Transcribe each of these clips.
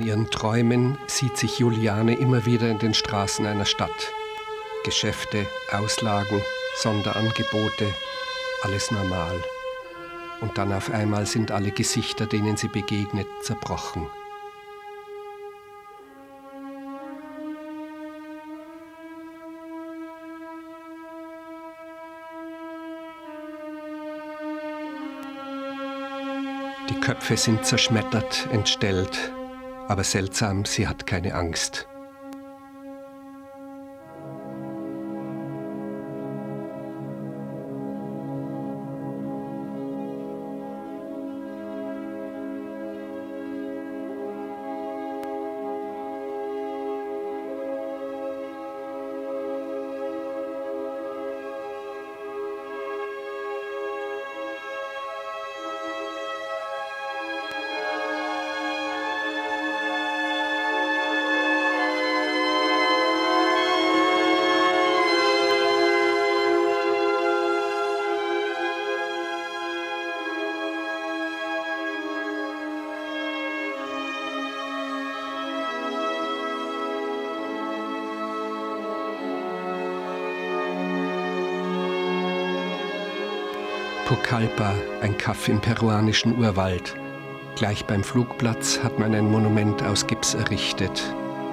In ihren Träumen sieht sich Juliane immer wieder in den Straßen einer Stadt. Geschäfte, Auslagen, Sonderangebote, alles normal. Und dann auf einmal sind alle Gesichter, denen sie begegnet, zerbrochen. Die Köpfe sind zerschmettert, entstellt, aber seltsam, sie hat keine Angst. Pucallpa, ein Kaff im peruanischen Urwald. Gleich beim Flugplatz hat man ein Monument aus Gips errichtet.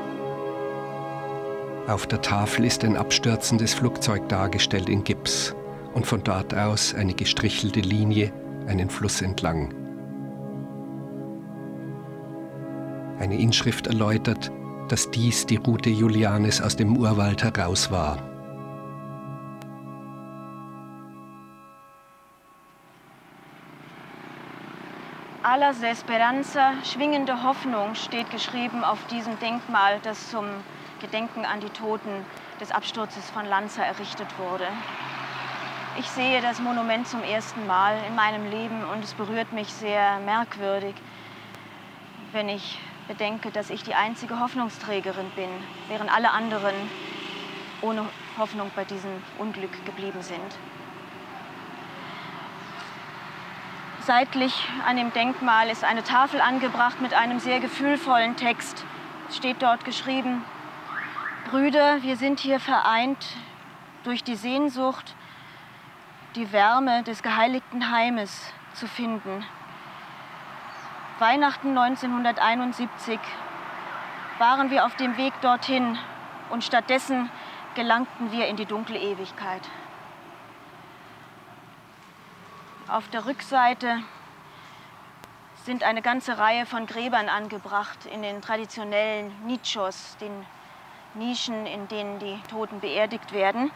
Auf der Tafel ist ein abstürzendes Flugzeug dargestellt in Gips und von dort aus eine gestrichelte Linie einen Fluss entlang. Eine Inschrift erläutert, dass dies die Route Julianes aus dem Urwald heraus war. Alas de Esperanza, schwingende Hoffnung, steht geschrieben auf diesem Denkmal, das zum Gedenken an die Toten des Absturzes von Lanza errichtet wurde. Ich sehe das Monument zum ersten Mal in meinem Leben und es berührt mich sehr merkwürdig, wenn ich bedenke, dass ich die einzige Hoffnungsträgerin bin, während alle anderen ohne Hoffnung bei diesem Unglück geblieben sind. Seitlich an dem Denkmal ist eine Tafel angebracht mit einem sehr gefühlvollen Text. Es steht dort geschrieben: Brüder, wir sind hier vereint durch die Sehnsucht, die Wärme des geheiligten Heimes zu finden. Weihnachten 1971 waren wir auf dem Weg dorthin und stattdessen gelangten wir in die dunkle Ewigkeit. Auf der Rückseite sind eine ganze Reihe von Gräbern angebracht in den traditionellen Nichos, den Nischen, in denen die Toten beerdigt werden.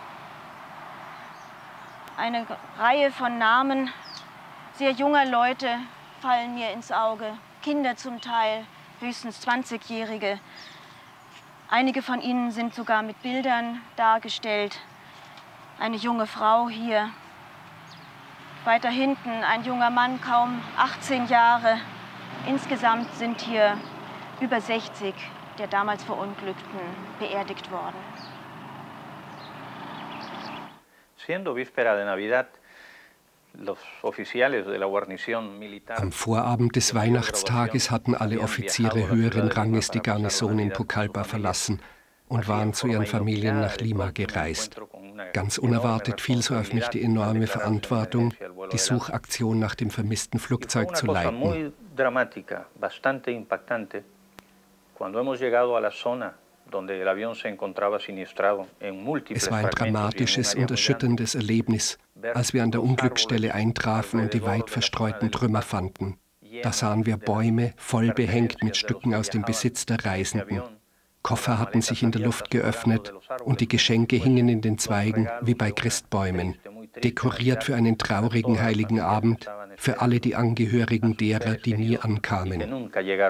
Eine Reihe von Namen sehr junger Leute fallen mir ins Auge, Kinder zum Teil, höchstens 20-Jährige. Einige von ihnen sind sogar mit Bildern dargestellt. Eine junge Frau hier. Weiter hinten ein junger Mann, kaum 18 Jahre. Insgesamt sind hier über 60 der damals Verunglückten beerdigt worden. Am Vorabend des Weihnachtstages hatten alle Offiziere höheren Ranges die Garnison in Pucallpa verlassen und waren zu ihren Familien nach Lima gereist. Ganz unerwartet fiel so auf mich die enorme Verantwortung, die Suchaktion nach dem vermissten Flugzeug zu leiten. Es war ein dramatisches und erschütterndes Erlebnis, als wir an der Unglücksstelle eintrafen und die weit verstreuten Trümmer fanden. Da sahen wir Bäume voll behängt mit Stücken aus dem Besitz der Reisenden. Koffer hatten sich in der Luft geöffnet und die Geschenke hingen in den Zweigen wie bei Christbäumen, dekoriert für einen traurigen heiligen Abend für alle die Angehörigen derer, die nie ankamen.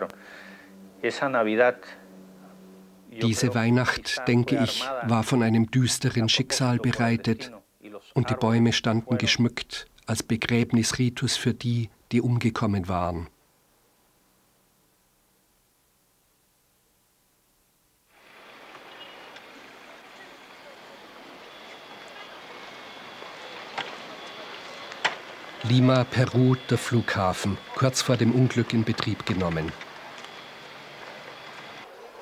Diese Weihnacht, denke ich, war von einem düsteren Schicksal bereitet und die Bäume standen geschmückt als Begräbnisritus für die, die umgekommen waren. Lima, Peru, der Flughafen, kurz vor dem Unglück in Betrieb genommen.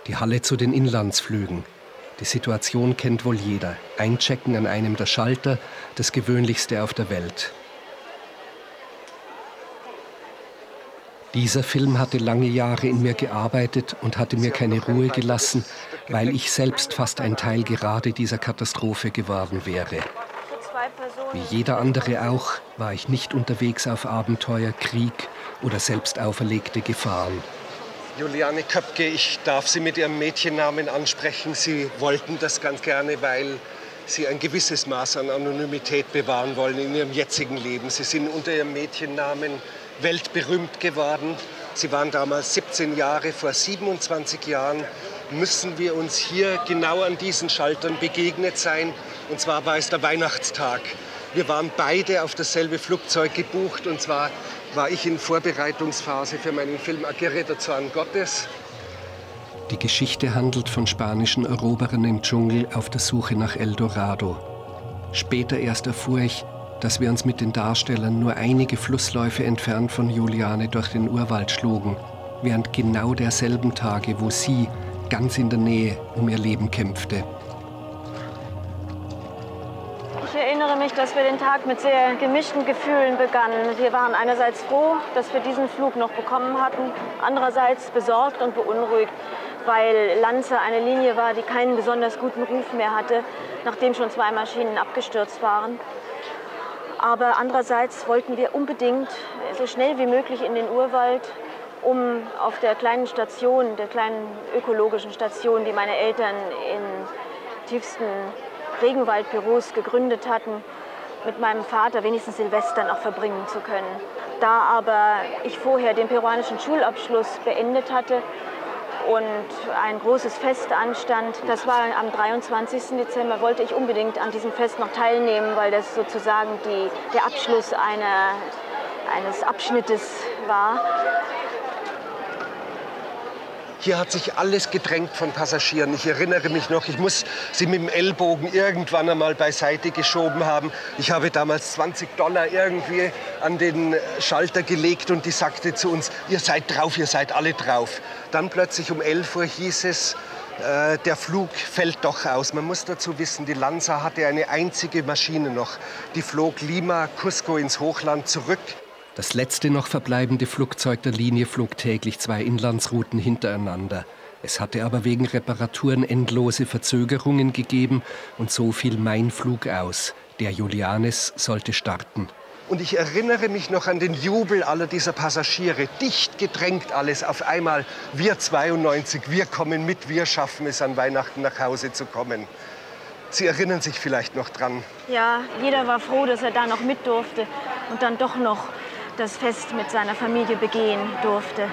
Die Halle zu den Inlandsflügen. Die Situation kennt wohl jeder. Einchecken an einem der Schalter, das Gewöhnlichste auf der Welt. Dieser Film hatte lange Jahre in mir gearbeitet und hatte mir keine Ruhe gelassen, weil ich selbst fast ein Teil gerade dieser Katastrophe geworden wäre. Wie jeder andere auch, war ich nicht unterwegs auf Abenteuer, Krieg oder selbst auferlegte Gefahren. Juliane Köpke, ich darf Sie mit Ihrem Mädchennamen ansprechen. Sie wollten das ganz gerne, weil Sie ein gewisses Maß an Anonymität bewahren wollen in Ihrem jetzigen Leben. Sie sind unter Ihrem Mädchennamen weltberühmt geworden. Sie waren damals 17 Jahre. Vor 27 Jahren müssen wir uns hier genau an diesen Schaltern begegnet sein. Und zwar war es der Weihnachtstag. Wir waren beide auf dasselbe Flugzeug gebucht. Und zwar war ich in Vorbereitungsphase für meinen Film Aguirre, der Zorn Gottes. Die Geschichte handelt von spanischen Eroberern im Dschungel auf der Suche nach El Dorado. Später erst erfuhr ich, dass wir uns mit den Darstellern nur einige Flussläufe entfernt von Juliane durch den Urwald schlugen, während genau derselben Tage, wo sie ganz in der Nähe um ihr Leben kämpfte. Ich erinnere mich, dass wir den Tag mit sehr gemischten Gefühlen begannen. Wir waren einerseits froh, dass wir diesen Flug noch bekommen hatten, andererseits besorgt und beunruhigt, weil Lanza eine Linie war, die keinen besonders guten Ruf mehr hatte, nachdem schon 2 Maschinen abgestürzt waren. Aber andererseits wollten wir unbedingt so schnell wie möglich in den Urwald, um auf der kleinen Station, der kleinen ökologischen Station, die meine Eltern in tiefsten Regenwaldbüros gegründet hatten, mit meinem Vater wenigstens Silvester noch verbringen zu können. Da aber ich vorher den peruanischen Schulabschluss beendet hatte und ein großes Fest anstand, das war am 23. Dezember, wollte ich unbedingt an diesem Fest noch teilnehmen, weil das sozusagen der Abschluss eines Abschnittes war. Hier hat sich alles gedrängt von Passagieren. Ich erinnere mich noch, ich muss sie mit dem Ellbogen irgendwann einmal beiseite geschoben haben. Ich habe damals $20 irgendwie an den Schalter gelegt und die sagte zu uns, ihr seid drauf, ihr seid alle drauf. Dann plötzlich um 11 Uhr hieß es, der Flug fällt doch aus. Man muss dazu wissen, die Lanza hatte eine einzige Maschine noch. Die flog Lima, Cusco ins Hochland zurück. Das letzte noch verbleibende Flugzeug der Linie flog täglich 2 Inlandsrouten hintereinander. Es hatte aber wegen Reparaturen endlose Verzögerungen gegeben und so fiel mein Flug aus. Der Julianes sollte starten. Und ich erinnere mich noch an den Jubel aller dieser Passagiere. Dicht gedrängt alles. Auf einmal, wir 92, wir kommen mit, wir schaffen es, an Weihnachten nach Hause zu kommen. Sie erinnern sich vielleicht noch dran. Ja, jeder war froh, dass er da noch mit durfte und dann doch noch das Fest mit seiner Familie begehen durfte.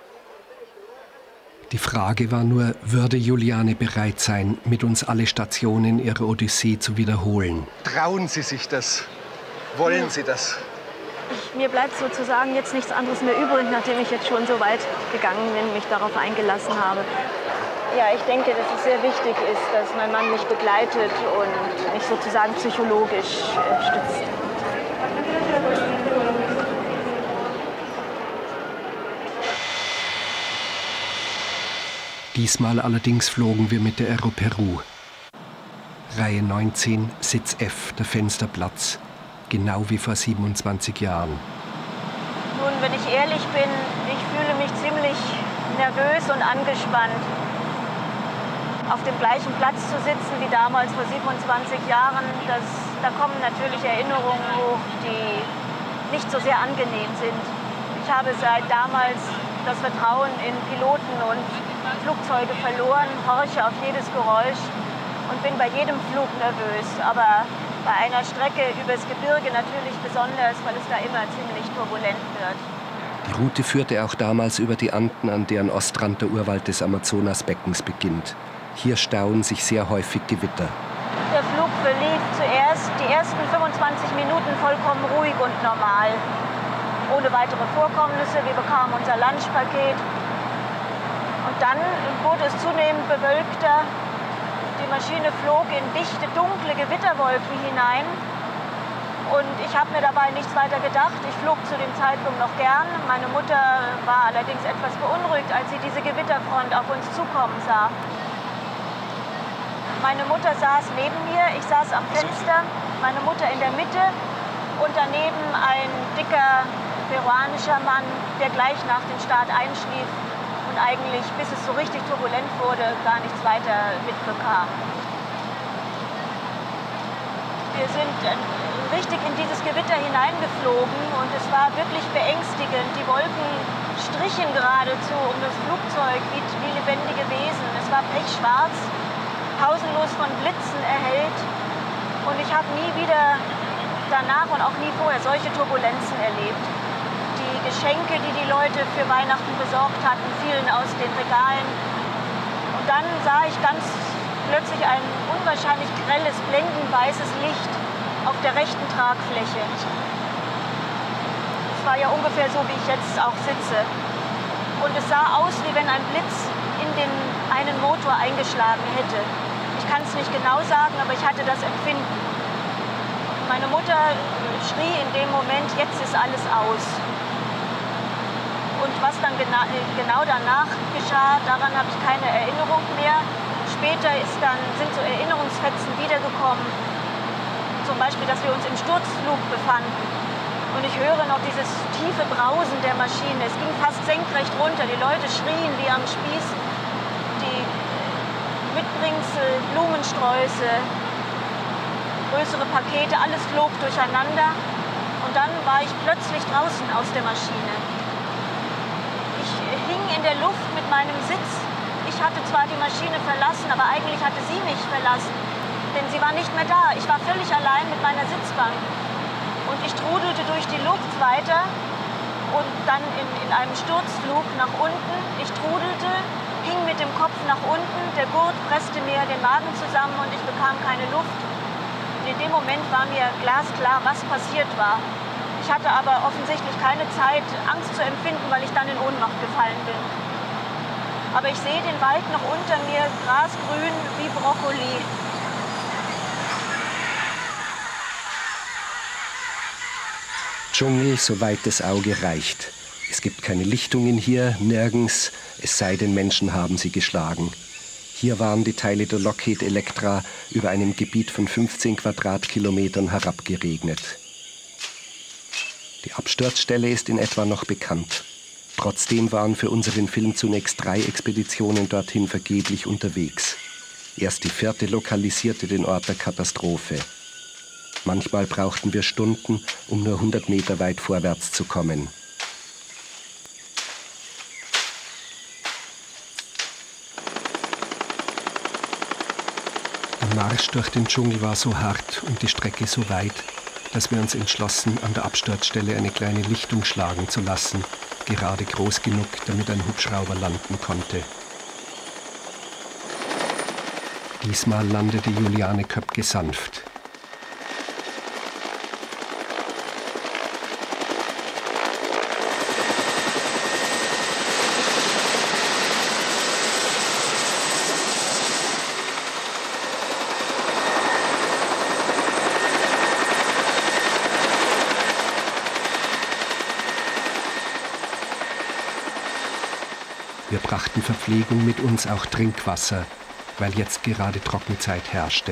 Die Frage war nur, würde Juliane bereit sein, mit uns alle Stationen ihrer Odyssee zu wiederholen? Trauen Sie sich das? Wollen Sie das? Mir bleibt sozusagen jetzt nichts anderes mehr übrig, nachdem ich jetzt schon so weit gegangen bin, mich darauf eingelassen habe. Ja, ich denke, dass es sehr wichtig ist, dass mein Mann mich begleitet und mich sozusagen psychologisch stützt. Diesmal allerdings flogen wir mit der Aero Peru. Reihe 19, Sitz F, der Fensterplatz. Genau wie vor 27 Jahren. Nun, wenn ich ehrlich bin, ich fühle mich ziemlich nervös und angespannt. Auf dem gleichen Platz zu sitzen wie damals vor 27 Jahren, da kommen natürlich Erinnerungen hoch, die nicht so sehr angenehm sind. Ich habe seit damals das Vertrauen in Piloten und Flugzeuge verloren, horche auf jedes Geräusch und bin bei jedem Flug nervös. Aber bei einer Strecke übers Gebirge natürlich besonders, weil es da immer ziemlich turbulent wird. Die Route führte auch damals über die Anden, an deren Ostrand der Urwald des Amazonasbeckens beginnt. Hier stauen sich sehr häufig Gewitter. Der Flug verlief zuerst die ersten 25 Minuten vollkommen ruhig und normal. Ohne weitere Vorkommnisse. Wir bekamen unser Lunchpaket. Und dann wurde es zunehmend bewölkter. Die Maschine flog in dichte, dunkle Gewitterwolken hinein. Und ich habe mir dabei nichts weiter gedacht. Ich flog zu dem Zeitpunkt noch gern. Meine Mutter war allerdings etwas beunruhigt, als sie diese Gewitterfront auf uns zukommen sah. Meine Mutter saß neben mir, ich saß am Fenster, meine Mutter in der Mitte und daneben ein dicker peruanischer Mann, der gleich nach dem Start einschlief und eigentlich, bis es so richtig turbulent wurde, gar nichts weiter mitbekam. Wir sind richtig in dieses Gewitter hineingeflogen und es war wirklich beängstigend. Die Wolken strichen geradezu um das Flugzeug wie lebendige Wesen. Es war pechschwarz, pausenlos von Blitzen erhellt und ich habe nie wieder danach und auch nie vorher solche Turbulenzen erlebt. Die Geschenke, die die Leute für Weihnachten besorgt hatten, fielen aus den Regalen und dann sah ich ganz plötzlich ein unwahrscheinlich grelles, blendenweißes Licht auf der rechten Tragfläche. Es war ja ungefähr so, wie ich jetzt auch sitze. Und es sah aus, wie wenn ein Blitz in den einen Motor eingeschlagen hätte. Ich kann es nicht genau sagen, aber ich hatte das Empfinden. Meine Mutter schrie in dem Moment, jetzt ist alles aus. Und was dann genau danach geschah, daran habe ich keine Erinnerung mehr. Später sind so Erinnerungsfetzen wiedergekommen. Zum Beispiel, dass wir uns im Sturzflug befanden. Und ich höre noch dieses tiefe Brausen der Maschine. Es ging fast senkrecht runter. Die Leute schrien wie am Spieß. Die Mitbringsel, Blumensträuße, größere Pakete, alles flog durcheinander. Und dann war ich plötzlich draußen aus der Maschine. Ich hing in der Luft mit meinem Sitz. Ich hatte zwar die Maschine verlassen, aber eigentlich hatte sie mich verlassen. Denn sie war nicht mehr da. Ich war völlig allein mit meiner Sitzbank. Und ich trudelte durch die Luft weiter und dann in einem Sturzflug nach unten. Ich trudelte, hing mit dem Kopf nach unten, der Gurt presste mir den Magen zusammen und ich bekam keine Luft. Und in dem Moment war mir glasklar, was passiert war. Ich hatte aber offensichtlich keine Zeit, Angst zu empfinden, weil ich dann in Ohnmacht gefallen bin. Aber ich sehe den Wald noch unter mir, grasgrün wie Brokkoli. Dschungel, soweit das Auge reicht. Es gibt keine Lichtungen hier, nirgends, es sei denn, Menschen haben sie geschlagen. Hier waren die Teile der Lockheed Electra über einem Gebiet von 15 Quadratkilometern herabgeregnet. Die Absturzstelle ist in etwa noch bekannt. Trotzdem waren für unseren Film zunächst 3 Expeditionen dorthin vergeblich unterwegs. Erst die 4. lokalisierte den Ort der Katastrophe. Manchmal brauchten wir Stunden, um nur 100 Meter weit vorwärts zu kommen. Der Marsch durch den Dschungel war so hart und die Strecke so weit, dass wir uns entschlossen, an der Absturzstelle eine kleine Lichtung schlagen zu lassen, gerade groß genug, damit ein Hubschrauber landen konnte. Diesmal landete Juliane Köpke sanft. Wir brachten Verpflegung mit uns, auch Trinkwasser, weil jetzt gerade Trockenzeit herrschte.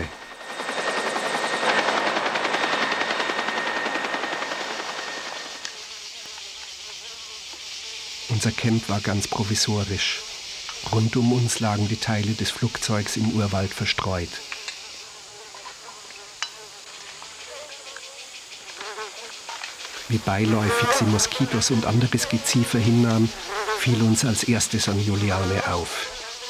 Unser Camp war ganz provisorisch. Rund um uns lagen die Teile des Flugzeugs im Urwald verstreut. Wie beiläufig sie Moskitos und anderes Geziefer hinnahm, fiel uns als erstes an Juliane auf.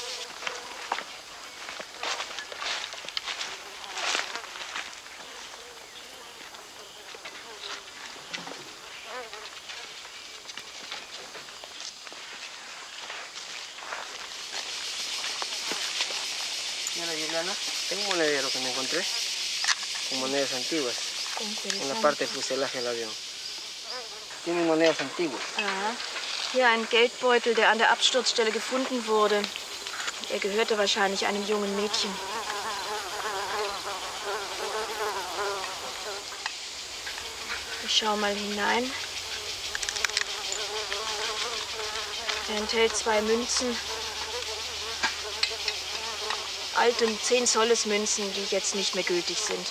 Mira, Juliana, tengo un monedero que me encontré con monedas antiguas en la parte del fuselaje del avión. Tiene monedas antiguas. Aha. Hier ein Geldbeutel, der an der Absturzstelle gefunden wurde. Er gehörte wahrscheinlich einem jungen Mädchen. Ich schaue mal hinein. Er enthält 2 Münzen. Alte 10-Zolles-Münzen, die jetzt nicht mehr gültig sind.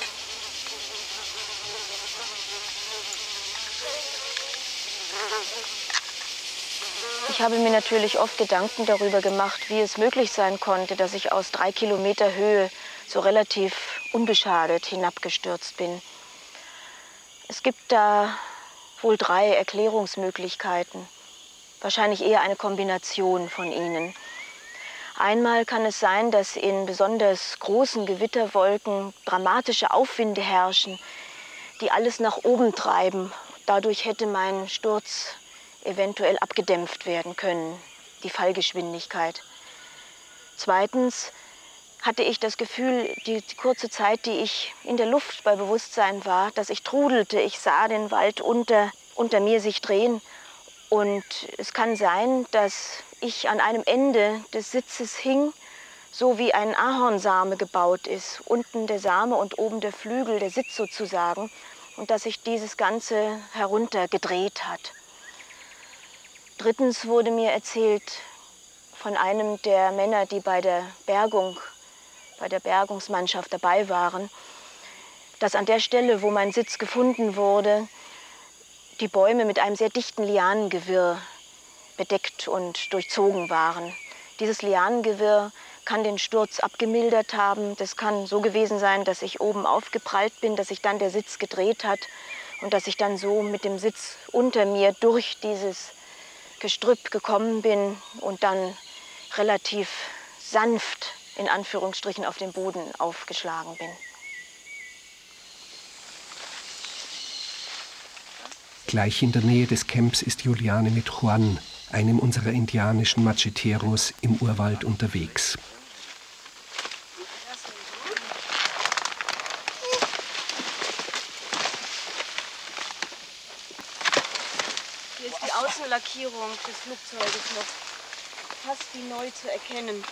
Ich habe mir natürlich oft Gedanken darüber gemacht, wie es möglich sein konnte, dass ich aus 3 Kilometer Höhe so relativ unbeschadet hinabgestürzt bin. Es gibt da wohl 3 Erklärungsmöglichkeiten. Wahrscheinlich eher eine Kombination von ihnen. Einmal kann es sein, dass in besonders großen Gewitterwolken dramatische Aufwinde herrschen, die alles nach oben treiben. Dadurch hätte mein Sturz eventuell abgedämpft werden können, die Fallgeschwindigkeit. Zweitens hatte ich das Gefühl, die kurze Zeit, die ich in der Luft bei Bewusstsein war, dass ich trudelte. Ich sah den Wald unter mir sich drehen. Und es kann sein, dass ich an einem Ende des Sitzes hing, so wie ein Ahornsame gebaut ist. Unten der Same und oben der Flügel, der Sitz sozusagen. Und dass sich dieses Ganze heruntergedreht hat. Drittens wurde mir erzählt von einem der Männer, die bei der Bergungsmannschaft dabei waren, dass an der Stelle, wo mein Sitz gefunden wurde, die Bäume mit einem sehr dichten Lianengewirr bedeckt und durchzogen waren. Dieses Lianengewirr kann den Sturz abgemildert haben. Das kann so gewesen sein, dass ich oben aufgeprallt bin, dass sich dann der Sitz gedreht hat und dass ich dann so mit dem Sitz unter mir durch dieses Gestrüpp gekommen bin und dann relativ sanft, in Anführungsstrichen, auf den Boden aufgeschlagen bin. Gleich in der Nähe des Camps ist Juliane mit Juan, einem unserer indianischen Macheteros, im Urwald unterwegs. Hier ist die Außenlackierung des Flugzeuges noch fast wie neu zu erkennen.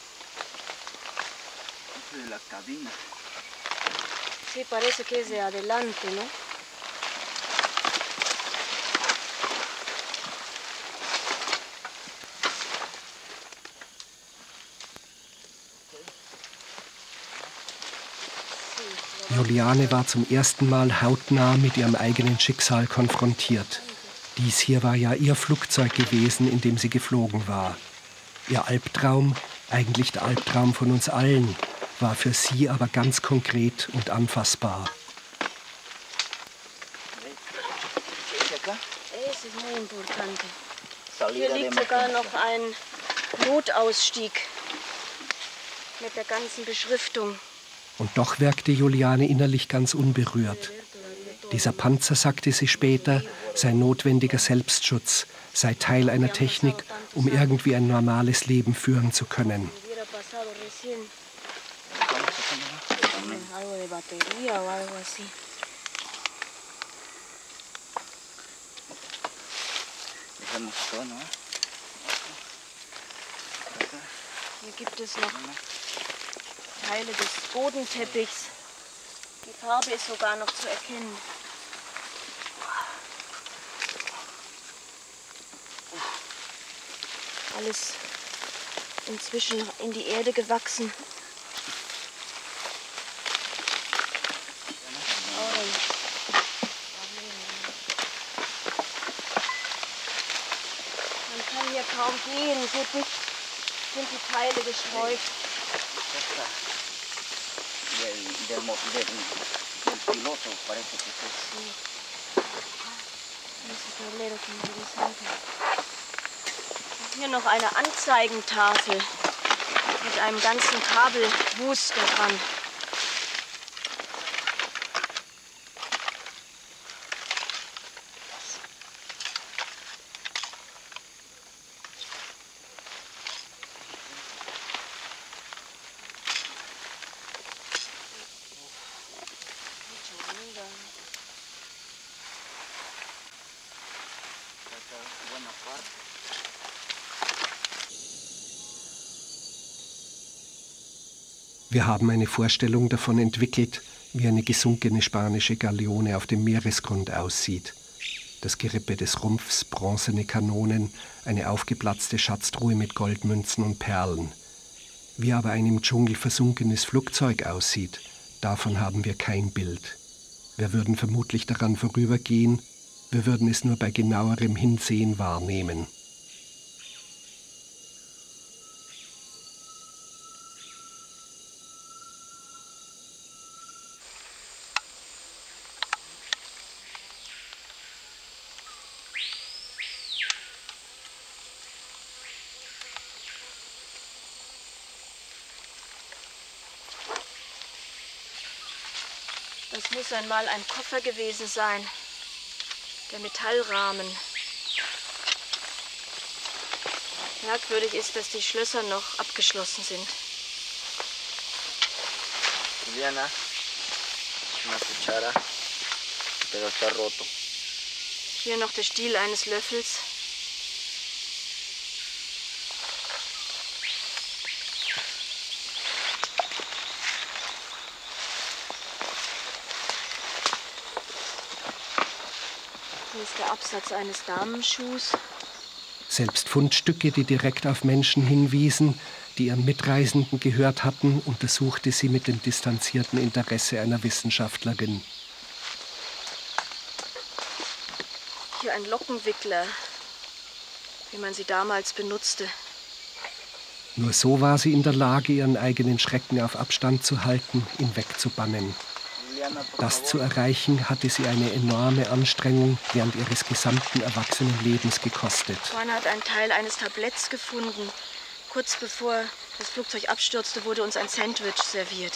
Sí, parece que es de adelante, ¿no? Juliane war zum ersten Mal hautnah mit ihrem eigenen Schicksal konfrontiert. Dies hier war ja ihr Flugzeug gewesen, in dem sie geflogen war. Ihr Albtraum, eigentlich der Albtraum von uns allen, war für sie aber ganz konkret und anfassbar. Hier liegt sogar noch ein Notausstieg mit der ganzen Beschriftung. Und doch wirkte Juliane innerlich ganz unberührt. Dieser Panzer, sagte sie später, sei notwendiger Selbstschutz, sei Teil einer Technik, um irgendwie ein normales Leben führen zu können. Hier gibt es noch Teile des Bodenteppichs. Die Farbe ist sogar noch zu erkennen. Alles inzwischen in die Erde gewachsen. Man kann hier kaum gehen, so dicht sind die Teile gestreut. Hier noch eine Anzeigentafel mit einem ganzen Kabelwust daran. Wir haben eine Vorstellung davon entwickelt, wie eine gesunkene spanische Galeone auf dem Meeresgrund aussieht. Das Gerippe des Rumpfs, bronzene Kanonen, eine aufgeplatzte Schatztruhe mit Goldmünzen und Perlen. Wie aber ein im Dschungel versunkenes Flugzeug aussieht, davon haben wir kein Bild. Wir würden vermutlich daran vorübergehen, wir würden es nur bei genauerem Hinsehen wahrnehmen. Das muss einmal ein Koffer gewesen sein. Der Metallrahmen. Merkwürdig ist, dass die Schlösser noch abgeschlossen sind. Juliana, una cuchara, pero está roto. Hier noch der Stiel eines Löffels. Hier ist der Absatz eines Damenschuhs. Selbst Fundstücke, die direkt auf Menschen hinwiesen, die ihren Mitreisenden gehört hatten, untersuchte sie mit dem distanzierten Interesse einer Wissenschaftlerin. Hier ein Lockenwickler, wie man sie damals benutzte. Nur so war sie in der Lage, ihren eigenen Schrecken auf Abstand zu halten, ihn wegzubannen. Das zu erreichen, hatte sie eine enorme Anstrengung während ihres gesamten Erwachsenenlebens gekostet. Juan hat einen Teil eines Tabletts gefunden. Kurz bevor das Flugzeug abstürzte, wurde uns ein Sandwich serviert.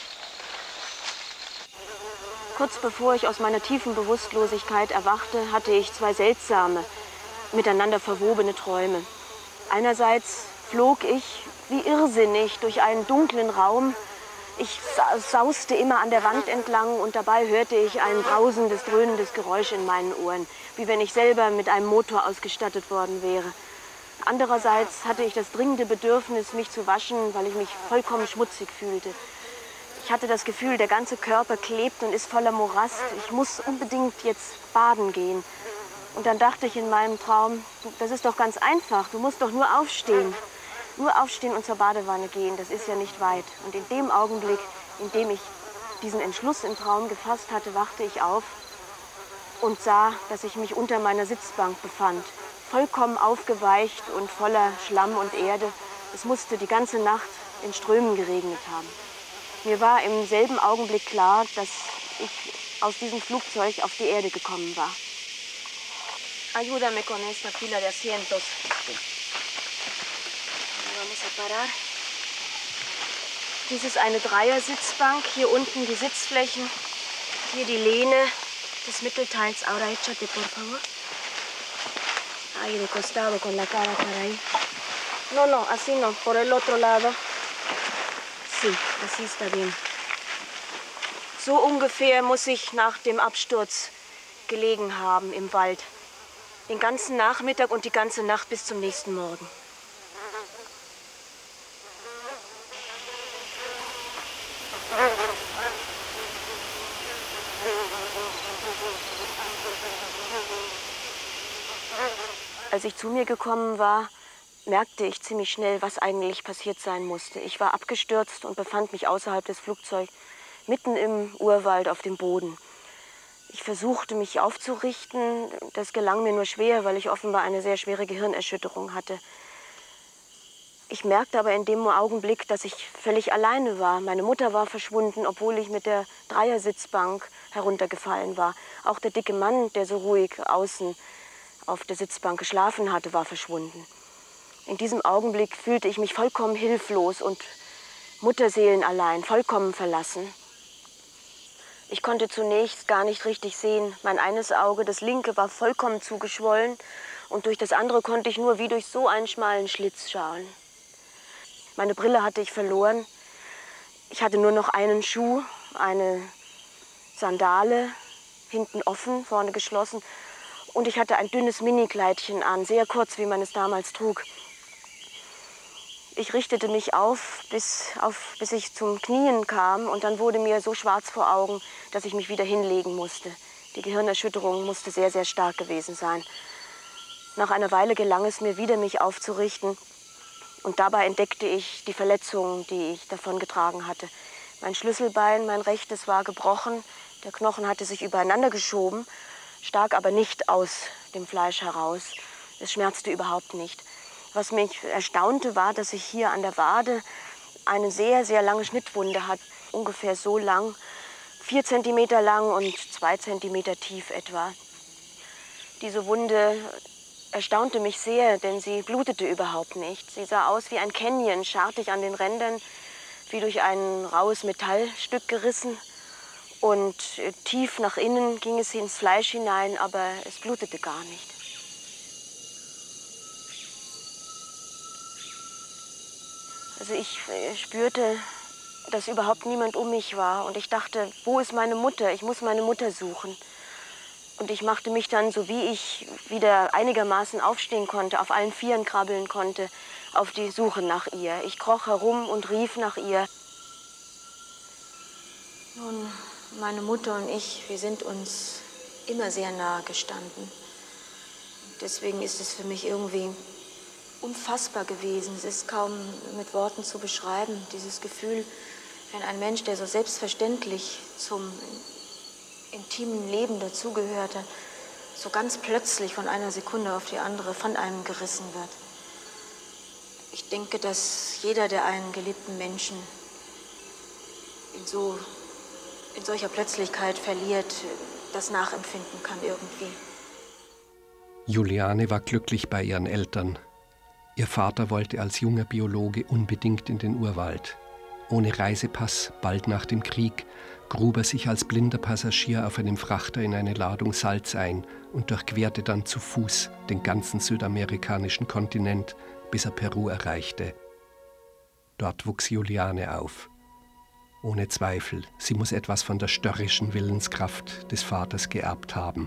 Kurz bevor ich aus meiner tiefen Bewusstlosigkeit erwachte, hatte ich zwei seltsame, miteinander verwobene Träume. Einerseits flog ich wie irrsinnig durch einen dunklen Raum. Ich sauste immer an der Wand entlang und dabei hörte ich ein brausendes, dröhnendes Geräusch in meinen Ohren, wie wenn ich selber mit einem Motor ausgestattet worden wäre. Andererseits hatte ich das dringende Bedürfnis, mich zu waschen, weil ich mich vollkommen schmutzig fühlte. Ich hatte das Gefühl, der ganze Körper klebt und ist voller Morast. Ich muss unbedingt jetzt baden gehen. Und dann dachte ich in meinem Traum, das ist doch ganz einfach, du musst doch nur aufstehen. Nur aufstehen und zur Badewanne gehen, das ist ja nicht weit. Und in dem Augenblick, in dem ich diesen Entschluss im Traum gefasst hatte, wachte ich auf und sah, dass ich mich unter meiner Sitzbank befand. Vollkommen aufgeweicht und voller Schlamm und Erde. Es musste die ganze Nacht in Strömen geregnet haben. Mir war im selben Augenblick klar, dass ich aus diesem Flugzeug auf die Erde gekommen war. Ayúdame con esta fila de asientos. Dies ist eine Dreiersitzbank, hier unten die Sitzflächen, hier die Lehne des Mittelteils. Ahora échate, por favor. Ahí de costado con la cara para ahí. No, no, así no, por el otro lado. Sí, así está bien. So ungefähr muss ich nach dem Absturz gelegen haben im Wald. Den ganzen Nachmittag und die ganze Nacht bis zum nächsten Morgen. Als ich zu mir gekommen war, merkte ich ziemlich schnell, was eigentlich passiert sein musste. Ich war abgestürzt und befand mich außerhalb des Flugzeugs, mitten im Urwald auf dem Boden. Ich versuchte, mich aufzurichten. Das gelang mir nur schwer, weil ich offenbar eine sehr schwere Gehirnerschütterung hatte. Ich merkte aber in dem Augenblick, dass ich völlig alleine war. Meine Mutter war verschwunden, obwohl ich mit der Dreiersitzbank heruntergefallen war. Auch der dicke Mann, der so ruhig außen auf der Sitzbank geschlafen hatte, war verschwunden. In diesem Augenblick fühlte ich mich vollkommen hilflos und mutterseelenallein, vollkommen verlassen. Ich konnte zunächst gar nicht richtig sehen. Mein eines Auge, das linke, war vollkommen zugeschwollen und durch das andere konnte ich nur wie durch so einen schmalen Schlitz schauen. Meine Brille hatte ich verloren. Ich hatte nur noch einen Schuh, eine Sandale, hinten offen, vorne geschlossen. Und ich hatte ein dünnes Minikleidchen an, sehr kurz, wie man es damals trug. Ich richtete mich auf, bis ich zum Knien kam. Und dann wurde mir so schwarz vor Augen, dass ich mich wieder hinlegen musste. Die Gehirnerschütterung musste sehr, sehr stark gewesen sein. Nach einer Weile gelang es mir wieder, mich aufzurichten. Und dabei entdeckte ich die Verletzungen, die ich davongetragen hatte. Mein Schlüsselbein, mein rechtes, war gebrochen. Der Knochen hatte sich übereinander geschoben, stak aber nicht aus dem Fleisch heraus. Es schmerzte überhaupt nicht. Was mich erstaunte, war, dass ich hier an der Wade eine sehr, sehr lange Schnittwunde hatte. Ungefähr so lang, 4 Zentimeter lang und 2 Zentimeter tief etwa. Diese Wunde erstaunte mich sehr, denn sie blutete überhaupt nicht. Sie sah aus wie ein Canyon, schartig an den Rändern, wie durch ein raues Metallstück gerissen. Und tief nach innen ging es ins Fleisch hinein, aber es blutete gar nicht. Also ich spürte, dass überhaupt niemand um mich war. Und ich dachte, wo ist meine Mutter? Ich muss meine Mutter suchen. Und ich machte mich dann, so wie ich wieder einigermaßen aufstehen konnte, auf allen Vieren krabbeln konnte, auf die Suche nach ihr. Ich kroch herum und rief nach ihr. Nun, meine Mutter und ich, wir sind uns immer sehr nahe gestanden. Deswegen ist es für mich irgendwie unfassbar gewesen. Es ist kaum mit Worten zu beschreiben, dieses Gefühl, wenn ein Mensch, der so selbstverständlich zum intimen Leben dazugehörte, so ganz plötzlich von einer Sekunde auf die andere von einem gerissen wird. Ich denke, dass jeder, der einen geliebten Menschen in solcher Plötzlichkeit verliert, das nachempfinden kann irgendwie. Juliane war glücklich bei ihren Eltern. Ihr Vater wollte als junger Biologe unbedingt in den Urwald. Ohne Reisepass, bald nach dem Krieg, grub er sich als blinder Passagier auf einem Frachter in eine Ladung Salz ein und durchquerte dann zu Fuß den ganzen südamerikanischen Kontinent, bis er Peru erreichte. Dort wuchs Juliane auf. Ohne Zweifel, sie muss etwas von der störrischen Willenskraft des Vaters geerbt haben.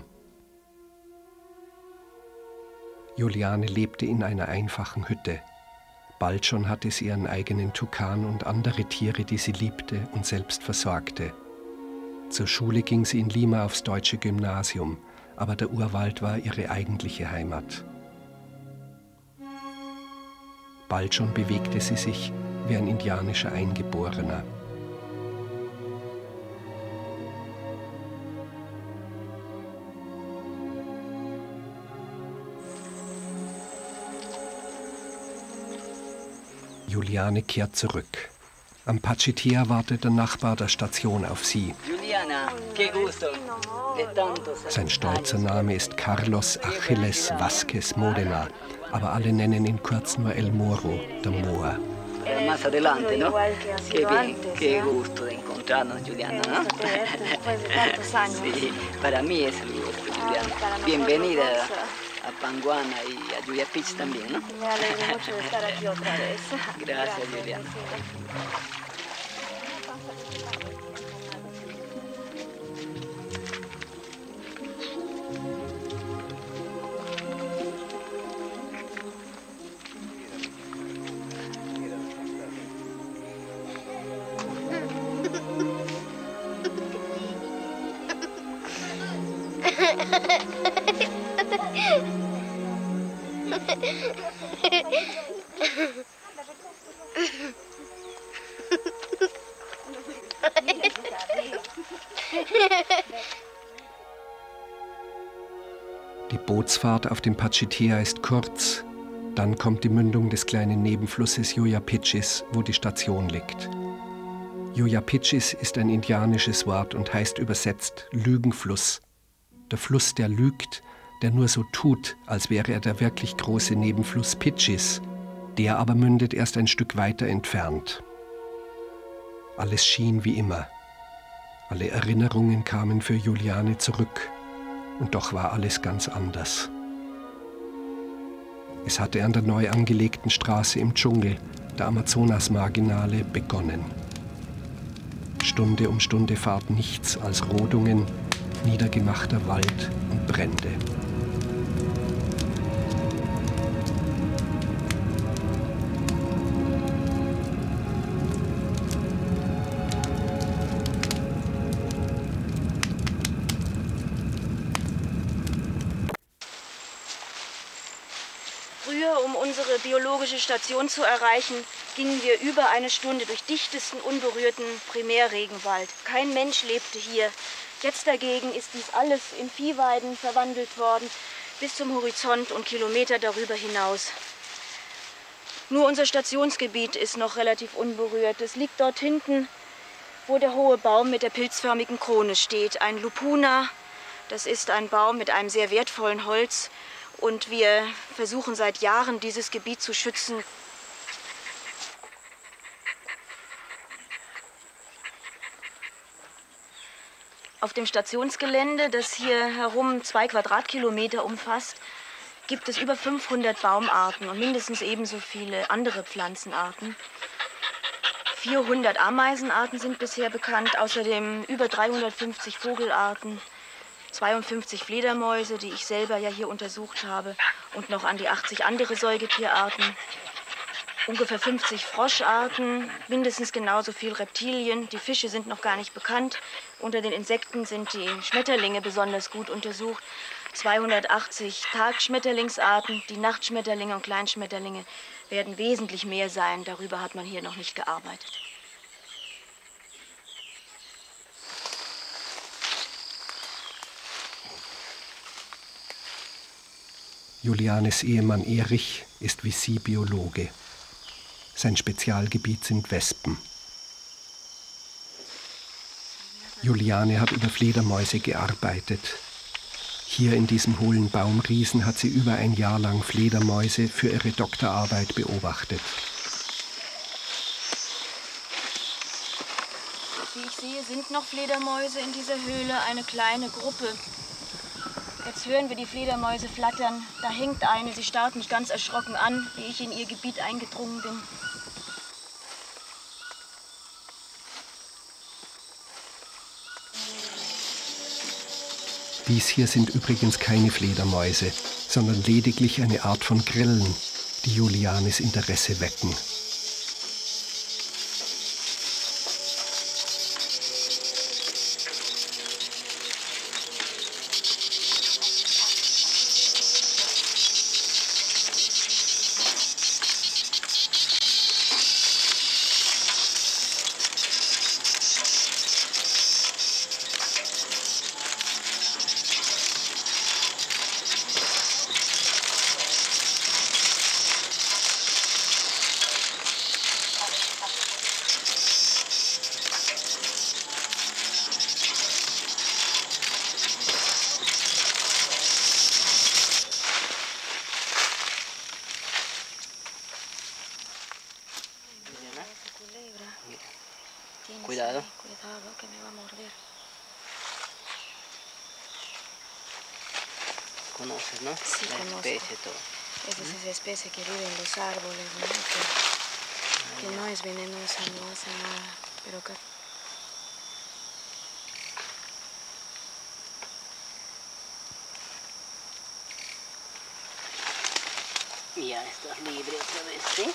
Juliane lebte in einer einfachen Hütte. Bald schon hatte sie ihren eigenen Tukan und andere Tiere, die sie liebte und selbst versorgte. Zur Schule ging sie in Lima aufs deutsche Gymnasium, aber der Urwald war ihre eigentliche Heimat. Bald schon bewegte sie sich wie ein indianischer Eingeborener. Juliane kehrt zurück. Am Pachitea wartet der Nachbar der Station auf sie. Sein stolzer Name ist Carlos Achilles Vázquez Modena, aber alle nennen ihn kurz nur El Moro, der Moor. Más adelante, ¿no? Qué bien, qué gusto de encontrarnos, Juliana, ¿no? Sí, para mí es el gusto, Juliana. Bienvenida a Panguana y a Yuyapich también, ¿no? Me alegro mucho de estar aquí otra vez. Gracias, Juliana. Die Bootsfahrt auf dem Pachitea ist kurz. Dann kommt die Mündung des kleinen Nebenflusses Yuyapichis, wo die Station liegt. Yuyapichis ist ein indianisches Wort und heißt übersetzt Lügenfluss. Der Fluss, der lügt, der nur so tut, als wäre er der wirklich große Nebenfluss Pichis. Der aber mündet erst ein Stück weiter entfernt. Alles schien wie immer. Alle Erinnerungen kamen für Juliane zurück. Und doch war alles ganz anders. Es hatte an der neu angelegten Straße im Dschungel, der Amazonas-Marginale, begonnen. Stunde um Stunde Fahrt nichts als Rodungen, niedergemachter Wald und Brände. Früher, um unsere biologische Station zu erreichen, gingen wir über eine Stunde durch dichtesten, unberührten Primärregenwald. Kein Mensch lebte hier. Jetzt dagegen ist dies alles in Viehweiden verwandelt worden, bis zum Horizont und Kilometer darüber hinaus. Nur unser Stationsgebiet ist noch relativ unberührt. Es liegt dort hinten, wo der hohe Baum mit der pilzförmigen Krone steht. Ein Lupuna, das ist ein Baum mit einem sehr wertvollen Holz. Und wir versuchen seit Jahren, dieses Gebiet zu schützen. Auf dem Stationsgelände, das hier herum 2 Quadratkilometer umfasst, gibt es über 500 Baumarten und mindestens ebenso viele andere Pflanzenarten. 400 Ameisenarten sind bisher bekannt, außerdem über 350 Vogelarten, 52 Fledermäuse, die ich selber ja hier untersucht habe, und noch an die 80 andere Säugetierarten. Ungefähr 50 Froscharten, mindestens genauso viel Reptilien. Die Fische sind noch gar nicht bekannt. Unter den Insekten sind die Schmetterlinge besonders gut untersucht. 280 Tagschmetterlingsarten. Die Nachtschmetterlinge und Kleinschmetterlinge werden wesentlich mehr sein. Darüber hat man hier noch nicht gearbeitet. Julianes Ehemann Erich ist wie sie Biologe. Sein Spezialgebiet sind Wespen. Juliane hat über Fledermäuse gearbeitet. Hier in diesem hohlen Baumriesen hat sie über ein Jahr lang Fledermäuse für ihre Doktorarbeit beobachtet. Wie ich sehe, sind noch Fledermäuse in dieser Höhle, eine kleine Gruppe. Jetzt hören wir die Fledermäuse flattern. Da hängt eine, sie starrt mich ganz erschrocken an, wie ich in ihr Gebiet eingedrungen bin. Dies hier sind übrigens keine Fledermäuse, sondern lediglich eine Art von Grillen, die Julianes Interesse wecken. Cuidado. Cuidado, que me va a morder. Conoces, ¿no? Sí, la conozco. especie, todo. Esa es esa especie que vive en los árboles, ¿no? Que no es venenosa, no hace nada, pero que... Ya estás libre otra vez, ¿sí?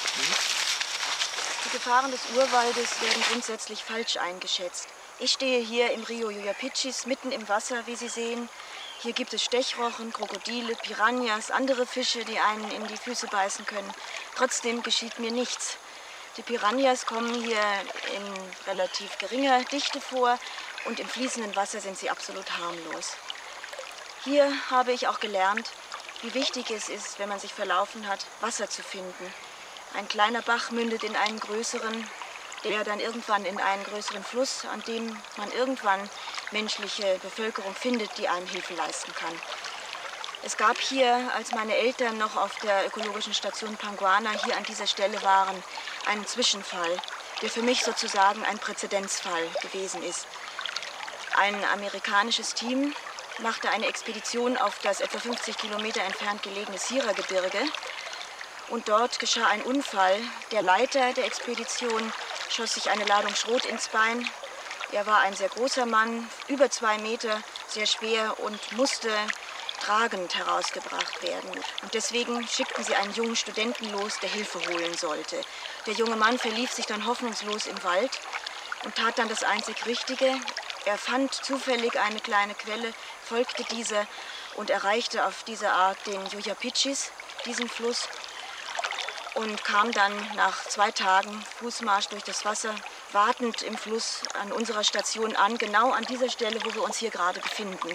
Die Gefahren des Urwaldes werden grundsätzlich falsch eingeschätzt. Ich stehe hier im Rio Yuyapichis, mitten im Wasser, wie Sie sehen. Hier gibt es Stechrochen, Krokodile, Piranhas, andere Fische, die einen in die Füße beißen können. Trotzdem geschieht mir nichts. Die Piranhas kommen hier in relativ geringer Dichte vor und im fließenden Wasser sind sie absolut harmlos. Hier habe ich auch gelernt, wie wichtig es ist, wenn man sich verlaufen hat, Wasser zu finden. Ein kleiner Bach mündet in einen größeren, der dann irgendwann in einen größeren Fluss, an dem man irgendwann menschliche Bevölkerung findet, die einem Hilfe leisten kann. Es gab hier, als meine Eltern noch auf der ökologischen Station Panguana hier an dieser Stelle waren, einen Zwischenfall, der für mich sozusagen ein Präzedenzfall gewesen ist. Ein amerikanisches Team machte eine Expedition auf das etwa 50 Kilometer entfernt gelegene Sierra-Gebirge. Und dort geschah ein Unfall. Der Leiter der Expedition schoss sich eine Ladung Schrot ins Bein. Er war ein sehr großer Mann, über 2 Meter, sehr schwer und musste tragend herausgebracht werden. Und deswegen schickten sie einen jungen Studenten los, der Hilfe holen sollte. Der junge Mann verlief sich dann hoffnungslos im Wald und tat dann das einzig Richtige. Er fand zufällig eine kleine Quelle, folgte dieser und erreichte auf diese Art den Yuyapichis. diesen Fluss und kam dann nach 2 Tagen Fußmarsch durch das Wasser, wartend im Fluss an unserer Station an, genau an dieser Stelle, wo wir uns hier gerade befinden.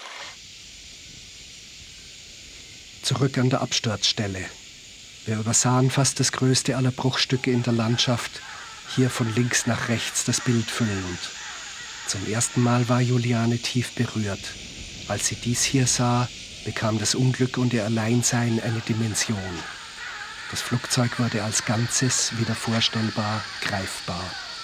Zurück an der Absturzstelle. Wir übersahen fast das größte aller Bruchstücke in der Landschaft, hier von links nach rechts das Bild füllend. Zum ersten Mal war Juliane tief berührt. Als sie dies hier sah, bekam das Unglück und ihr Alleinsein eine Dimension. Das Flugzeug wurde als Ganzes wieder vorstellbar, greifbar.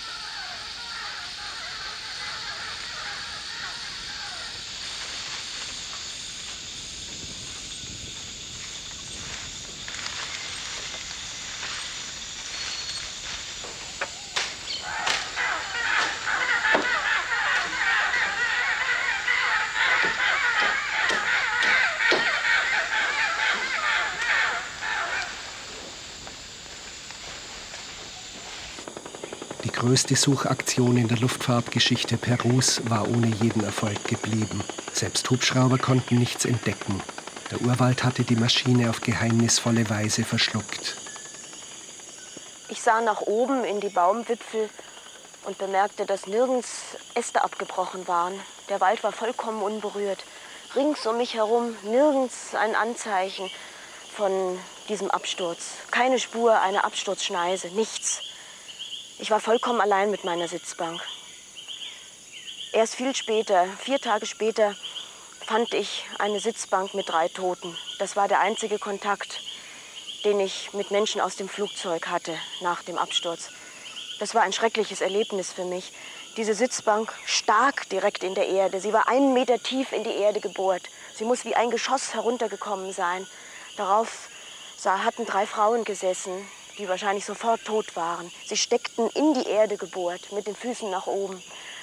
Die größte Suchaktion in der Luftfahrtgeschichte Perus war ohne jeden Erfolg geblieben. Selbst Hubschrauber konnten nichts entdecken. Der Urwald hatte die Maschine auf geheimnisvolle Weise verschluckt. Ich sah nach oben in die Baumwipfel und bemerkte, dass nirgends Äste abgebrochen waren. Der Wald war vollkommen unberührt. Rings um mich herum nirgends ein Anzeichen von diesem Absturz. Keine Spur einer Absturzschneise, nichts. Ich war vollkommen allein mit meiner Sitzbank. Erst viel später, 4 Tage später, fand ich eine Sitzbank mit 3 Toten. Das war der einzige Kontakt, den ich mit Menschen aus dem Flugzeug hatte nach dem Absturz. Das war ein schreckliches Erlebnis für mich. Diese Sitzbank stak direkt in der Erde. Sie war 1 Meter tief in die Erde gebohrt. Sie muss wie ein Geschoss heruntergekommen sein. Darauf hatten 3 Frauen gesessen, die wahrscheinlich sofort tot waren. Sie steckten in die Erde gebohrt, mit den Füßen nach oben.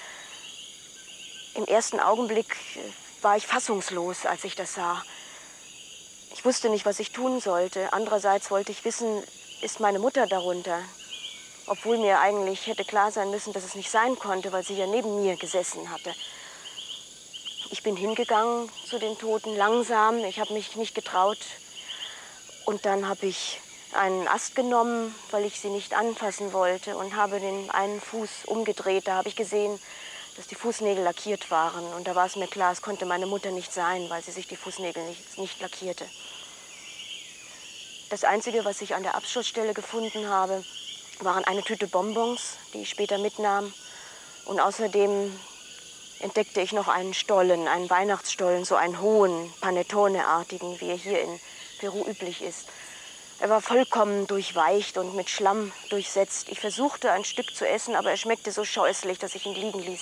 Im ersten Augenblick war ich fassungslos, als ich das sah. Ich wusste nicht, was ich tun sollte. Andererseits wollte ich wissen, ist meine Mutter darunter? Obwohl mir eigentlich hätte klar sein müssen, dass es nicht sein konnte, weil sie ja neben mir gesessen hatte. Ich bin hingegangen zu den Toten, langsam. Ich habe mich nicht getraut. Und dann habe ich einen Ast genommen, weil ich sie nicht anfassen wollte, und habe den einen Fuß umgedreht. Da habe ich gesehen, dass die Fußnägel lackiert waren. Und da war es mir klar, es konnte meine Mutter nicht sein, weil sie sich die Fußnägel nicht lackierte. Das Einzige, was ich an der Absturzstelle gefunden habe, waren eine Tüte Bonbons, die ich später mitnahm. Und außerdem entdeckte ich noch einen Stollen, einen Weihnachtsstollen, so einen hohen, Panettone-artigen, wie er hier in Peru üblich ist. Er war vollkommen durchweicht und mit Schlamm durchsetzt. Ich versuchte, ein Stück zu essen, aber er schmeckte so scheußlich, dass ich ihn liegen ließ.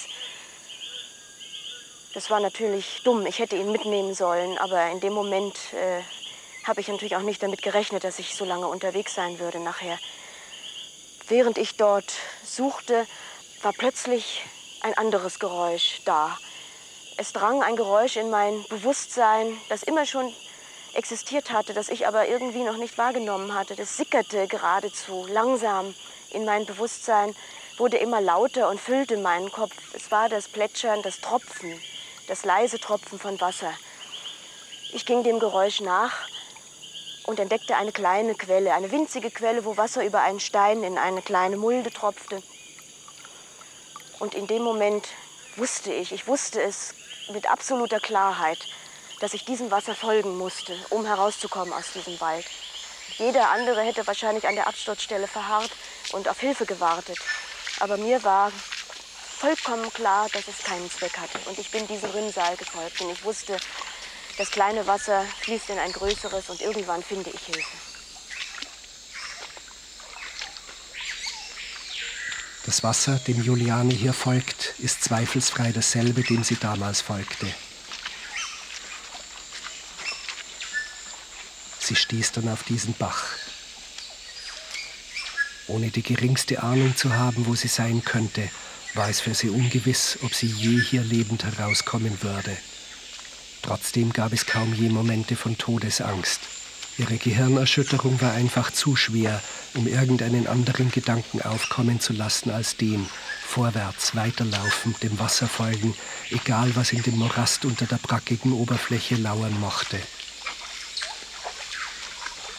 Das war natürlich dumm. Ich hätte ihn mitnehmen sollen, aber in dem Moment habe ich natürlich auch nicht damit gerechnet, dass ich so lange unterwegs sein würde nachher. Während ich dort suchte, war plötzlich ein anderes Geräusch da. Es drang ein Geräusch in mein Bewusstsein, das immer schon existiert hatte, das ich aber irgendwie noch nicht wahrgenommen hatte. Das sickerte geradezu langsam in mein Bewusstsein, wurde immer lauter und füllte meinen Kopf. Es war das Plätschern, das Tropfen, das leise Tropfen von Wasser. Ich ging dem Geräusch nach und entdeckte eine kleine Quelle, eine winzige Quelle, wo Wasser über einen Stein in eine kleine Mulde tropfte. Und in dem Moment wusste ich wusste es mit absoluter Klarheit, dass ich diesem Wasser folgen musste, um herauszukommen aus diesem Wald. Jeder andere hätte wahrscheinlich an der Absturzstelle verharrt und auf Hilfe gewartet. Aber mir war vollkommen klar, dass es keinen Zweck hatte. Und ich bin diesem Rinnsal gefolgt. Und ich wusste, das kleine Wasser fließt in ein größeres und irgendwann finde ich Hilfe. Das Wasser, dem Juliane hier folgt, ist zweifelsfrei dasselbe, dem sie damals folgte. Sie stieß dann auf diesen Bach. Ohne die geringste Ahnung zu haben, wo sie sein könnte, war es für sie ungewiss, ob sie je hier lebend herauskommen würde. Trotzdem gab es kaum je Momente von Todesangst. Ihre Gehirnerschütterung war einfach zu schwer, um irgendeinen anderen Gedanken aufkommen zu lassen als den: vorwärts, weiterlaufen, dem Wasser folgen, egal was in dem Morast unter der brackigen Oberfläche lauern mochte.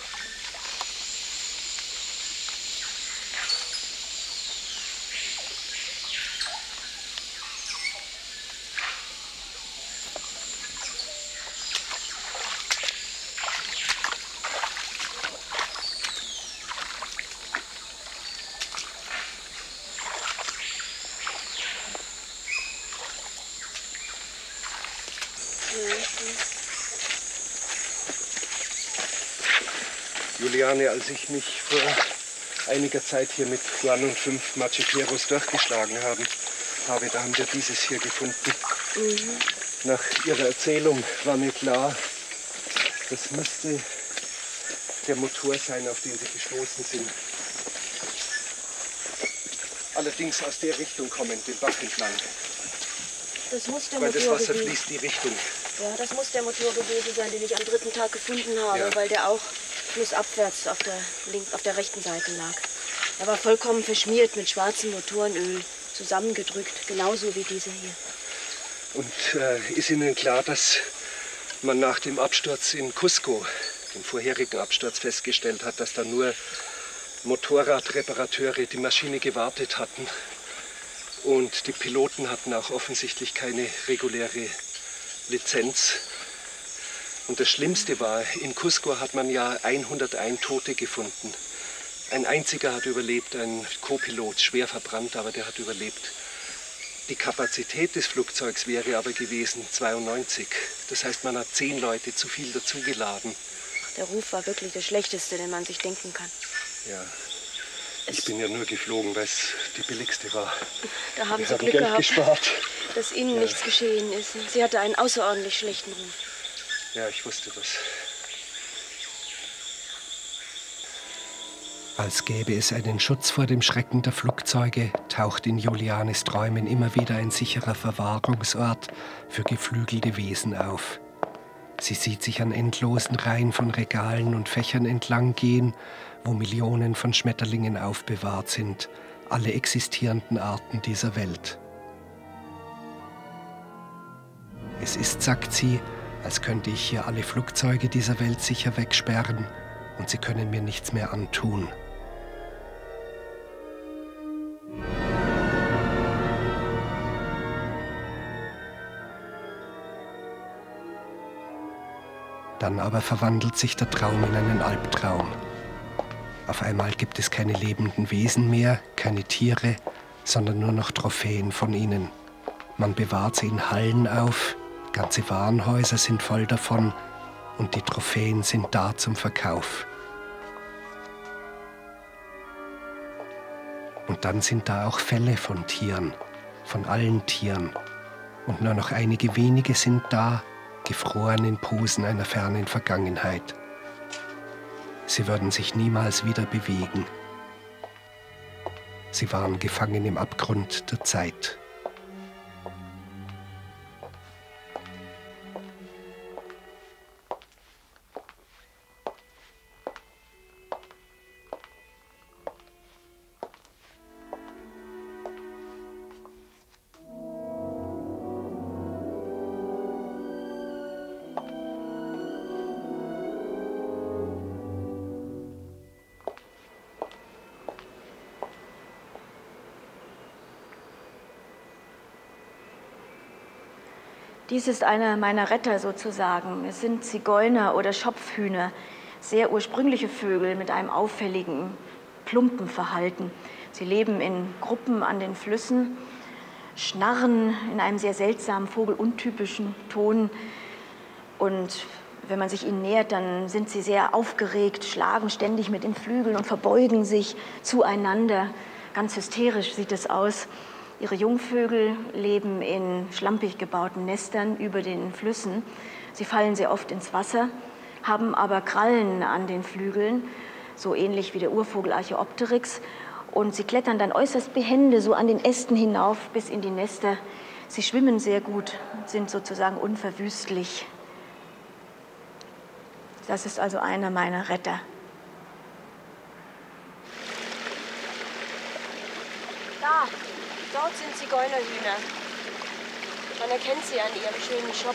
Juliane, als ich mich vor einiger Zeit hier mit Juan und 5 Macheteros durchgeschlagen habe, da haben wir dieses hier gefunden. Nach ihrer Erzählung war mir klar, das müsste der Motor sein, auf den sie gestoßen sind. Allerdings aus der Richtung kommend, den Bach entlang. Das muss der weil Motor das Wasser fließt die Richtung. Ja, das muss der Motor gewesen sein, den ich am 3. Tag gefunden habe, weil der auch flussabwärts auf der rechten Seite lag. Er war vollkommen verschmiert mit schwarzem Motorenöl, zusammengedrückt, genauso wie dieser hier. Und ist Ihnen klar, dass man nach dem Absturz in Cusco, dem vorherigen Absturz, festgestellt hat, dass da nur Motorradreparateure die Maschine gewartet hatten und die Piloten hatten auch offensichtlich keine reguläre Lizenz. Und das Schlimmste war, in Cusco hat man ja 101 Tote gefunden. Ein einziger hat überlebt, ein Co-Pilot, schwer verbrannt, aber der hat überlebt. Die Kapazität des Flugzeugs wäre aber gewesen 92. Das heißt, man hat 10 Leute zu viel dazugeladen. Der Ruf war wirklich das Schlechteste, den man sich denken kann. Ja, ich bin ja nur geflogen, weil es die billigste war. Da haben Wir Sie haben Glück Geld gehabt, gespart. dass Ihnen nichts geschehen ist. Sie hatte einen außerordentlich schlechten Ruf. Ja, ich wusste das. Als gäbe es einen Schutz vor dem Schrecken der Flugzeuge, taucht in Julianes Träumen immer wieder ein sicherer Verwahrungsort für geflügelte Wesen auf. Sie sieht sich an endlosen Reihen von Regalen und Fächern entlang gehen, wo Millionen von Schmetterlingen aufbewahrt sind, alle existierenden Arten dieser Welt. Es ist, sagt sie, als könnte ich hier alle Flugzeuge dieser Welt sicher wegsperren und sie können mir nichts mehr antun. Dann aber verwandelt sich der Traum in einen Albtraum. Auf einmal gibt es keine lebenden Wesen mehr, keine Tiere, sondern nur noch Trophäen von ihnen. Man bewahrt sie in Hallen auf, ganze Warenhäuser sind voll davon und die Trophäen sind da zum Verkauf. Und dann sind da auch Felle von Tieren, von allen Tieren. Und nur noch einige wenige sind da, gefroren in Posen einer fernen Vergangenheit. Sie würden sich niemals wieder bewegen. Sie waren gefangen im Abgrund der Zeit. Dies ist einer meiner Retter sozusagen. Es sind Zigeuner oder Schopfhühner, sehr ursprüngliche Vögel mit einem auffälligen, plumpen Verhalten. Sie leben in Gruppen an den Flüssen, schnarren in einem sehr seltsamen, vogeluntypischen Ton. Und wenn man sich ihnen nähert, dann sind sie sehr aufgeregt, schlagen ständig mit den Flügeln und verbeugen sich zueinander. Ganz hysterisch sieht es aus. Ihre Jungvögel leben in schlampig gebauten Nestern über den Flüssen. Sie fallen sehr oft ins Wasser, haben aber Krallen an den Flügeln, so ähnlich wie der Urvogel Archaeopteryx. Und sie klettern dann äußerst behende so an den Ästen hinauf bis in die Nester. Sie schwimmen sehr gut, sind sozusagen unverwüstlich. Das ist also einer meiner Retter. Da! Dort sind Zigeunerhühner. Man erkennt sie an ihrem schönen Schopf.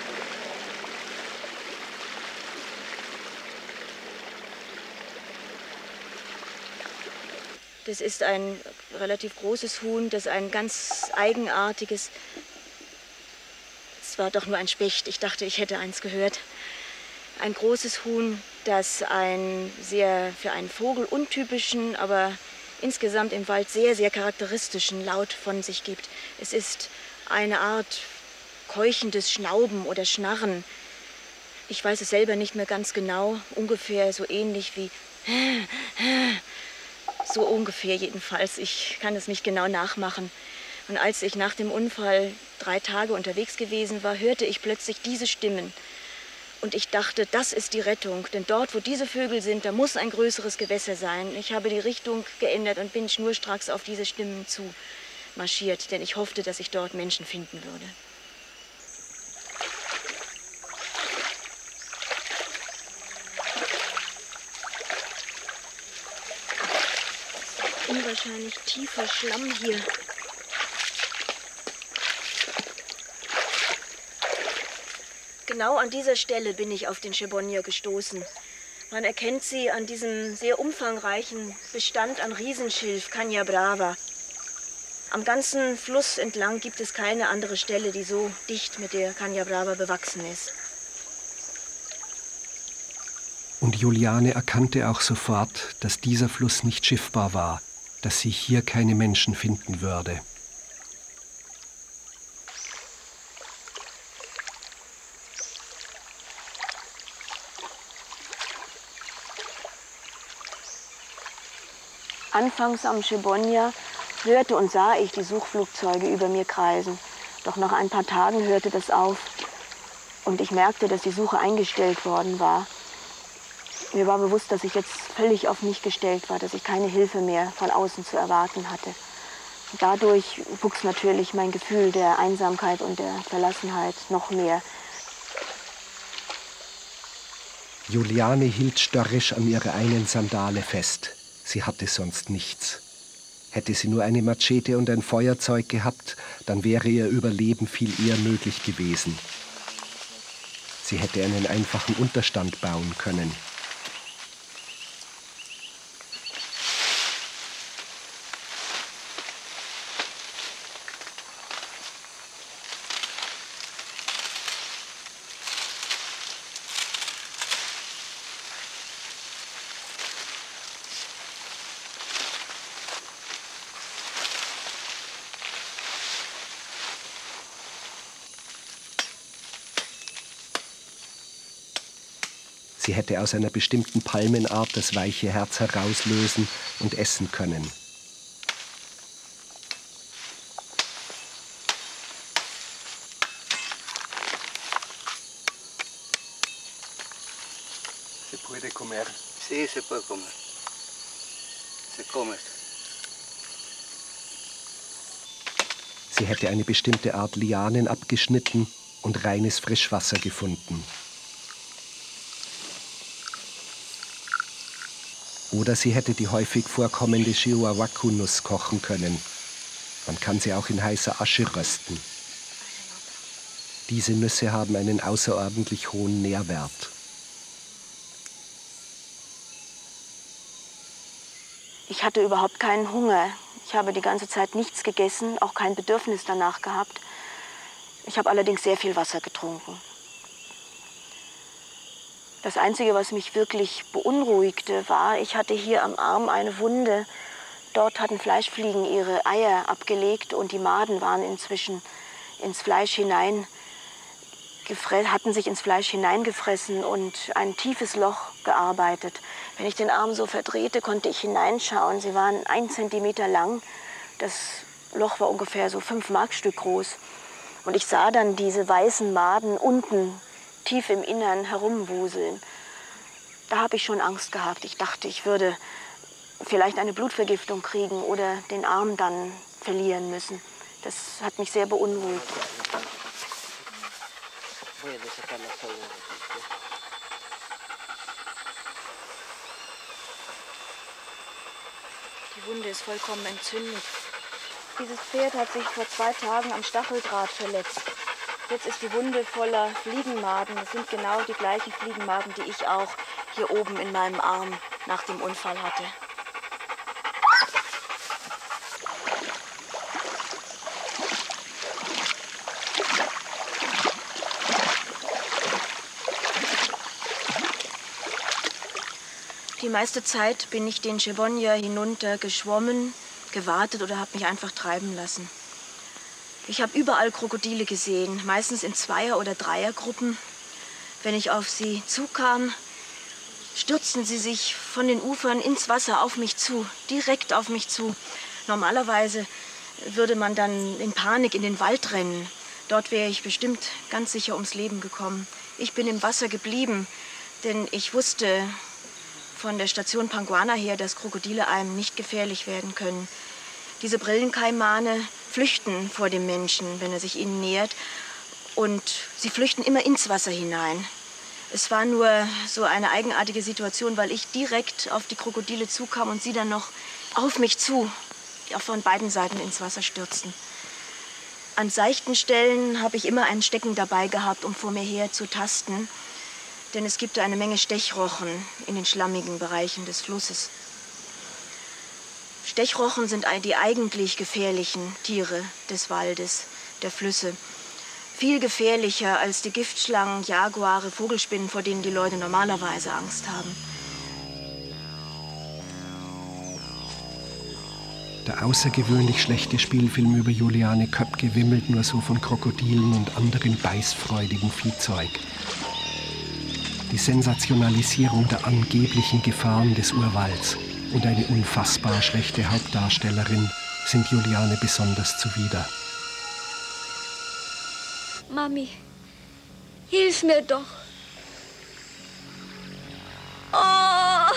Das ist ein relativ großes Huhn, das ein ganz eigenartiges... Es war doch nur ein Specht, ich dachte, ich hätte eins gehört. Ein großes Huhn, das für einen Vogel untypischen, aber insgesamt im Wald sehr, sehr charakteristischen Laut von sich gibt. Es ist eine Art keuchendes Schnauben oder Schnarren. Ich weiß es selber nicht mehr ganz genau, ungefähr so ähnlich wie so ungefähr jedenfalls. Ich kann es nicht genau nachmachen. Und als ich nach dem Unfall 3 Tage unterwegs gewesen war, hörte ich plötzlich diese Stimmen. Und ich dachte, das ist die Rettung, denn dort, wo diese Vögel sind, da muss ein größeres Gewässer sein. Ich habe die Richtung geändert und bin schnurstracks auf diese Stimmen zu marschiert, denn ich hoffte, dass ich dort Menschen finden würde. Unwahrscheinlich tiefer Schlamm hier. Genau an dieser Stelle bin ich auf den Chebonja gestoßen. Man erkennt sie an diesem sehr umfangreichen Bestand an Riesenschilf, Caña Brava. Am ganzen Fluss entlang gibt es keine andere Stelle, die so dicht mit der Caña Brava bewachsen ist. Und Juliane erkannte auch sofort, dass dieser Fluss nicht schiffbar war, dass sie hier keine Menschen finden würde. Anfangs am Chebonja hörte und sah ich die Suchflugzeuge über mir kreisen. Doch nach ein paar Tagen hörte das auf und ich merkte, dass die Suche eingestellt worden war. Mir war bewusst, dass ich jetzt völlig auf mich gestellt war, dass ich keine Hilfe mehr von außen zu erwarten hatte. Und dadurch wuchs natürlich mein Gefühl der Einsamkeit und der Verlassenheit noch mehr. Juliane hielt störrisch an ihrer einen Sandale fest. Sie hatte sonst nichts. Hätte sie nur eine Machete und ein Feuerzeug gehabt, dann wäre ihr Überleben viel eher möglich gewesen. Sie hätte einen einfachen Unterstand bauen können. Sie hätte aus einer bestimmten Palmenart das weiche Herz herauslösen und essen können. Se puede comer. Sí, se puede comer. Se come. Sie hätte eine bestimmte Art Lianen abgeschnitten und reines Frischwasser gefunden. Oder sie hätte die häufig vorkommende Chihuahuacu-Nuss kochen können. Man kann sie auch in heißer Asche rösten. Diese Nüsse haben einen außerordentlich hohen Nährwert. Ich hatte überhaupt keinen Hunger. Ich habe die ganze Zeit nichts gegessen, auch kein Bedürfnis danach gehabt. Ich habe allerdings sehr viel Wasser getrunken. Das Einzige, was mich wirklich beunruhigte, war, ich hatte hier am Arm eine Wunde. Dort hatten Fleischfliegen ihre Eier abgelegt und die Maden waren inzwischen ins Fleisch hatten sich ins Fleisch hineingefressen und ein tiefes Loch gearbeitet. Wenn ich den Arm so verdrehte, konnte ich hineinschauen. Sie waren 1 Zentimeter lang. Das Loch war ungefähr so 5 Markstück groß. Und ich sah dann diese weißen Maden unten tief im Innern herumwuseln. Da habe ich schon Angst gehabt. Ich dachte, ich würde vielleicht eine Blutvergiftung kriegen oder den Arm dann verlieren müssen. Das hat mich sehr beunruhigt. Die Wunde ist vollkommen entzündet. Dieses Pferd hat sich vor 2 Tagen am Stacheldraht verletzt. Jetzt ist die Wunde voller Fliegenmaden. Das sind genau die gleichen Fliegenmaden, die ich auch hier oben in meinem Arm nach dem Unfall hatte. Die meiste Zeit bin ich den Chebonja hinunter geschwommen, gewartet oder habe mich einfach treiben lassen. Ich habe überall Krokodile gesehen, meistens in Zweier- oder Dreiergruppen. Wenn ich auf sie zukam, stürzten sie sich von den Ufern ins Wasser auf mich zu, direkt auf mich zu. Normalerweise würde man dann in Panik in den Wald rennen. Dort wäre ich bestimmt ganz sicher ums Leben gekommen. Ich bin im Wasser geblieben, denn ich wusste von der Station Panguana her, dass Krokodile einem nicht gefährlich werden können. Diese Brillenkaimane flüchten vor dem Menschen, wenn er sich ihnen nähert. Und sie flüchten immer ins Wasser hinein. Es war nur so eine eigenartige Situation, weil ich direkt auf die Krokodile zukam und sie dann noch auf mich zu, von beiden Seiten ins Wasser stürzten. An seichten Stellen habe ich immer ein Stecken dabei gehabt, um vor mir her zu tasten. Denn es gibt eine Menge Stechrochen in den schlammigen Bereichen des Flusses. Stechrochen sind die eigentlich gefährlichen Tiere des Waldes, der Flüsse. Viel gefährlicher als die Giftschlangen, Jaguare, Vogelspinnen, vor denen die Leute normalerweise Angst haben. Der außergewöhnlich schlechte Spielfilm über Juliane Köpke wimmelt nur so von Krokodilen und anderem beißfreudigen Viehzeug. Die Sensationalisierung der angeblichen Gefahren des Urwalds und eine unfassbar schlechte Hauptdarstellerin sind Juliane besonders zuwider. Mami, hilf mir doch. Oh!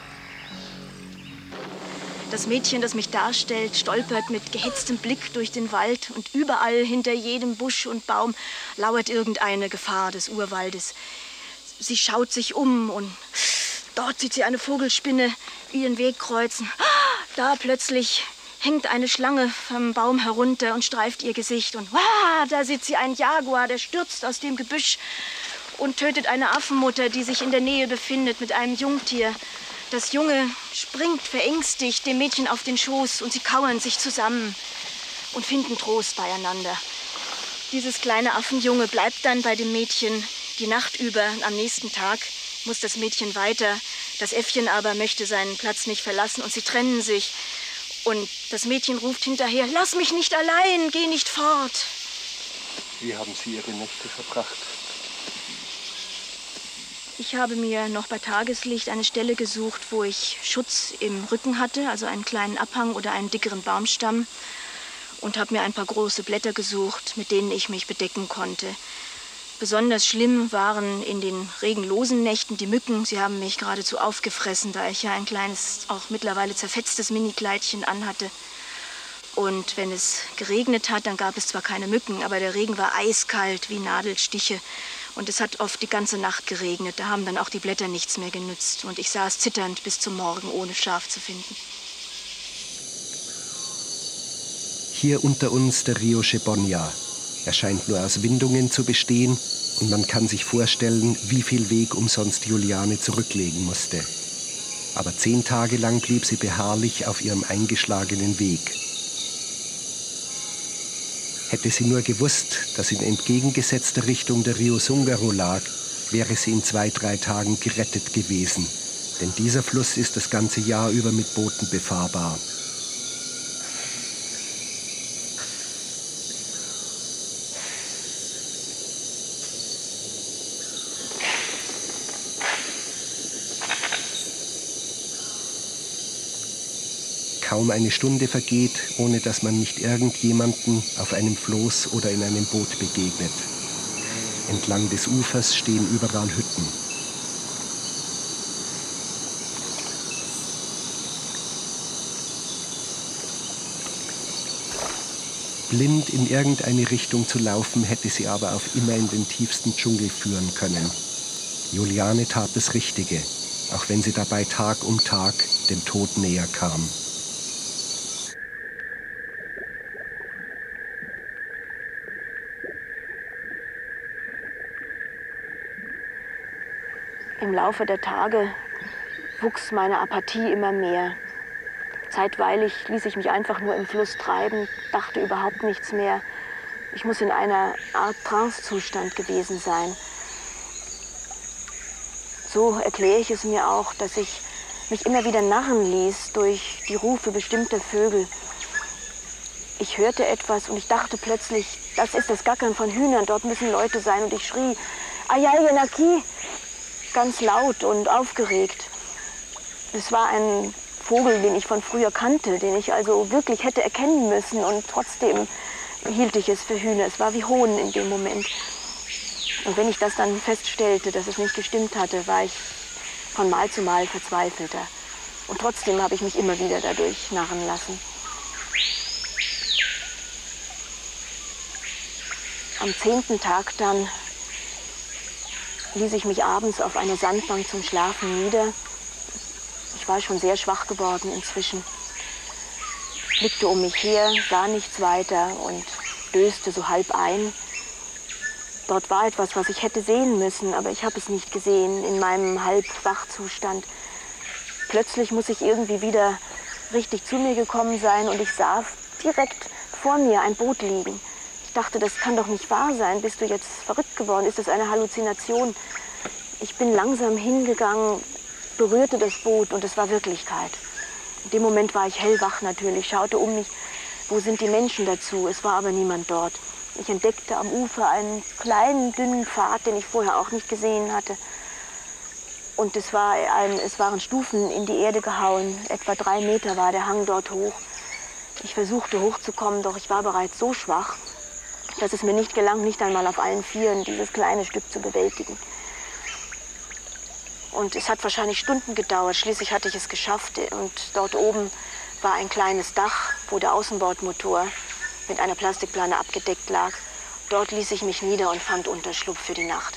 Das Mädchen, das mich darstellt, stolpert mit gehetztem Blick durch den Wald und überall hinter jedem Busch und Baum lauert irgendeine Gefahr des Urwaldes. Sie schaut sich um und dort sieht sie eine Vogelspinne ihren Weg kreuzen. Da plötzlich hängt eine Schlange vom Baum herunter und streift ihr Gesicht. Und da sieht sie einen Jaguar, der stürzt aus dem Gebüsch und tötet eine Affenmutter, die sich in der Nähe befindet mit einem Jungtier. Das Junge springt verängstigt dem Mädchen auf den Schoß und sie kauern sich zusammen und finden Trost beieinander. Dieses kleine Affenjunge bleibt dann bei dem Mädchen die Nacht über. Am nächsten Tag muss das Mädchen weiter. Das Äffchen aber möchte seinen Platz nicht verlassen und sie trennen sich. Und das Mädchen ruft hinterher, lass mich nicht allein, geh nicht fort. Wie haben Sie Ihre Nächte verbracht? Ich habe mir noch bei Tageslicht eine Stelle gesucht, wo ich Schutz im Rücken hatte, also einen kleinen Abhang oder einen dickeren Baumstamm. Und habe mir ein paar große Blätter gesucht, mit denen ich mich bedecken konnte. Besonders schlimm waren in den regenlosen Nächten die Mücken. Sie haben mich geradezu aufgefressen, da ich ja ein kleines, auch mittlerweile zerfetztes Minikleidchen anhatte. Und wenn es geregnet hat, dann gab es zwar keine Mücken, aber der Regen war eiskalt wie Nadelstiche. Und es hat oft die ganze Nacht geregnet. Da haben dann auch die Blätter nichts mehr genützt. Und ich saß zitternd bis zum Morgen, ohne Schaf zu finden. Hier unter uns der Rio Chebonya. Er scheint nur aus Windungen zu bestehen und man kann sich vorstellen, wie viel Weg umsonst Juliane zurücklegen musste. Aber 10 Tage lang blieb sie beharrlich auf ihrem eingeschlagenen Weg. Hätte sie nur gewusst, dass in entgegengesetzter Richtung der Rio Sungaro lag, wäre sie in 2-3 Tagen gerettet gewesen. Denn dieser Fluss ist das ganze Jahr über mit Booten befahrbar. Kaum eine Stunde vergeht, ohne dass man nicht irgendjemanden auf einem Floß oder in einem Boot begegnet. Entlang des Ufers stehen überall Hütten. Blind in irgendeine Richtung zu laufen, hätte sie aber auf immer in den tiefsten Dschungel führen können. Juliane tat das Richtige, auch wenn sie dabei Tag um Tag dem Tod näher kam. Im Laufe der Tage wuchs meine Apathie immer mehr. Zeitweilig ließ ich mich einfach nur im Fluss treiben, dachte überhaupt nichts mehr. Ich muss in einer Art Trancezustand gewesen sein. So erkläre ich es mir auch, dass ich mich immer wieder narren ließ durch die Rufe bestimmter Vögel. ich hörte etwas und ich dachte plötzlich, das ist das Gackern von Hühnern, dort müssen Leute sein. Und ich schrie, Ayayyanaki, ganz laut und aufgeregt. Es war ein Vogel, den ich von früher kannte, den ich also wirklich hätte erkennen müssen. Und trotzdem hielt ich es für Hühner. Es war wie Hohn in dem Moment. Und wenn ich das dann feststellte, dass es nicht gestimmt hatte, war ich von Mal zu Mal verzweifelter. Und trotzdem habe ich mich immer wieder dadurch narren lassen. Am 10. Tag dann ließ ich mich abends auf eine Sandbank zum Schlafen nieder. Ich war schon sehr schwach geworden inzwischen. Blickte um mich her, sah nichts weiter und döste so halb ein. Dort war etwas, was ich hätte sehen müssen, aber ich habe es nicht gesehen in meinem Halbwachzustand. Plötzlich muss ich irgendwie wieder richtig zu mir gekommen sein und ich sah direkt vor mir ein Boot liegen. Ich dachte, das kann doch nicht wahr sein. Bist du jetzt verrückt geworden? Ist das eine Halluzination? Ich bin langsam hingegangen, berührte das Boot und es war Wirklichkeit. In dem Moment war ich hellwach natürlich, schaute um mich, wo sind die Menschen dazu? Es war aber niemand dort. Ich entdeckte am Ufer einen kleinen, dünnen Pfad, den ich vorher auch nicht gesehen hatte. Und es waren Stufen in die Erde gehauen. Etwa 3 Meter war der Hang dort hoch. Ich versuchte hochzukommen, doch ich war bereits so schwach, dass es mir nicht gelang, nicht einmal auf allen Vieren dieses kleine Stück zu bewältigen. Und es hat wahrscheinlich Stunden gedauert. Schließlich hatte ich es geschafft. Und dort oben war ein kleines Dach, wo der Außenbordmotor mit einer Plastikplane abgedeckt lag. Dort ließ ich mich nieder und fand Unterschlupf für die Nacht.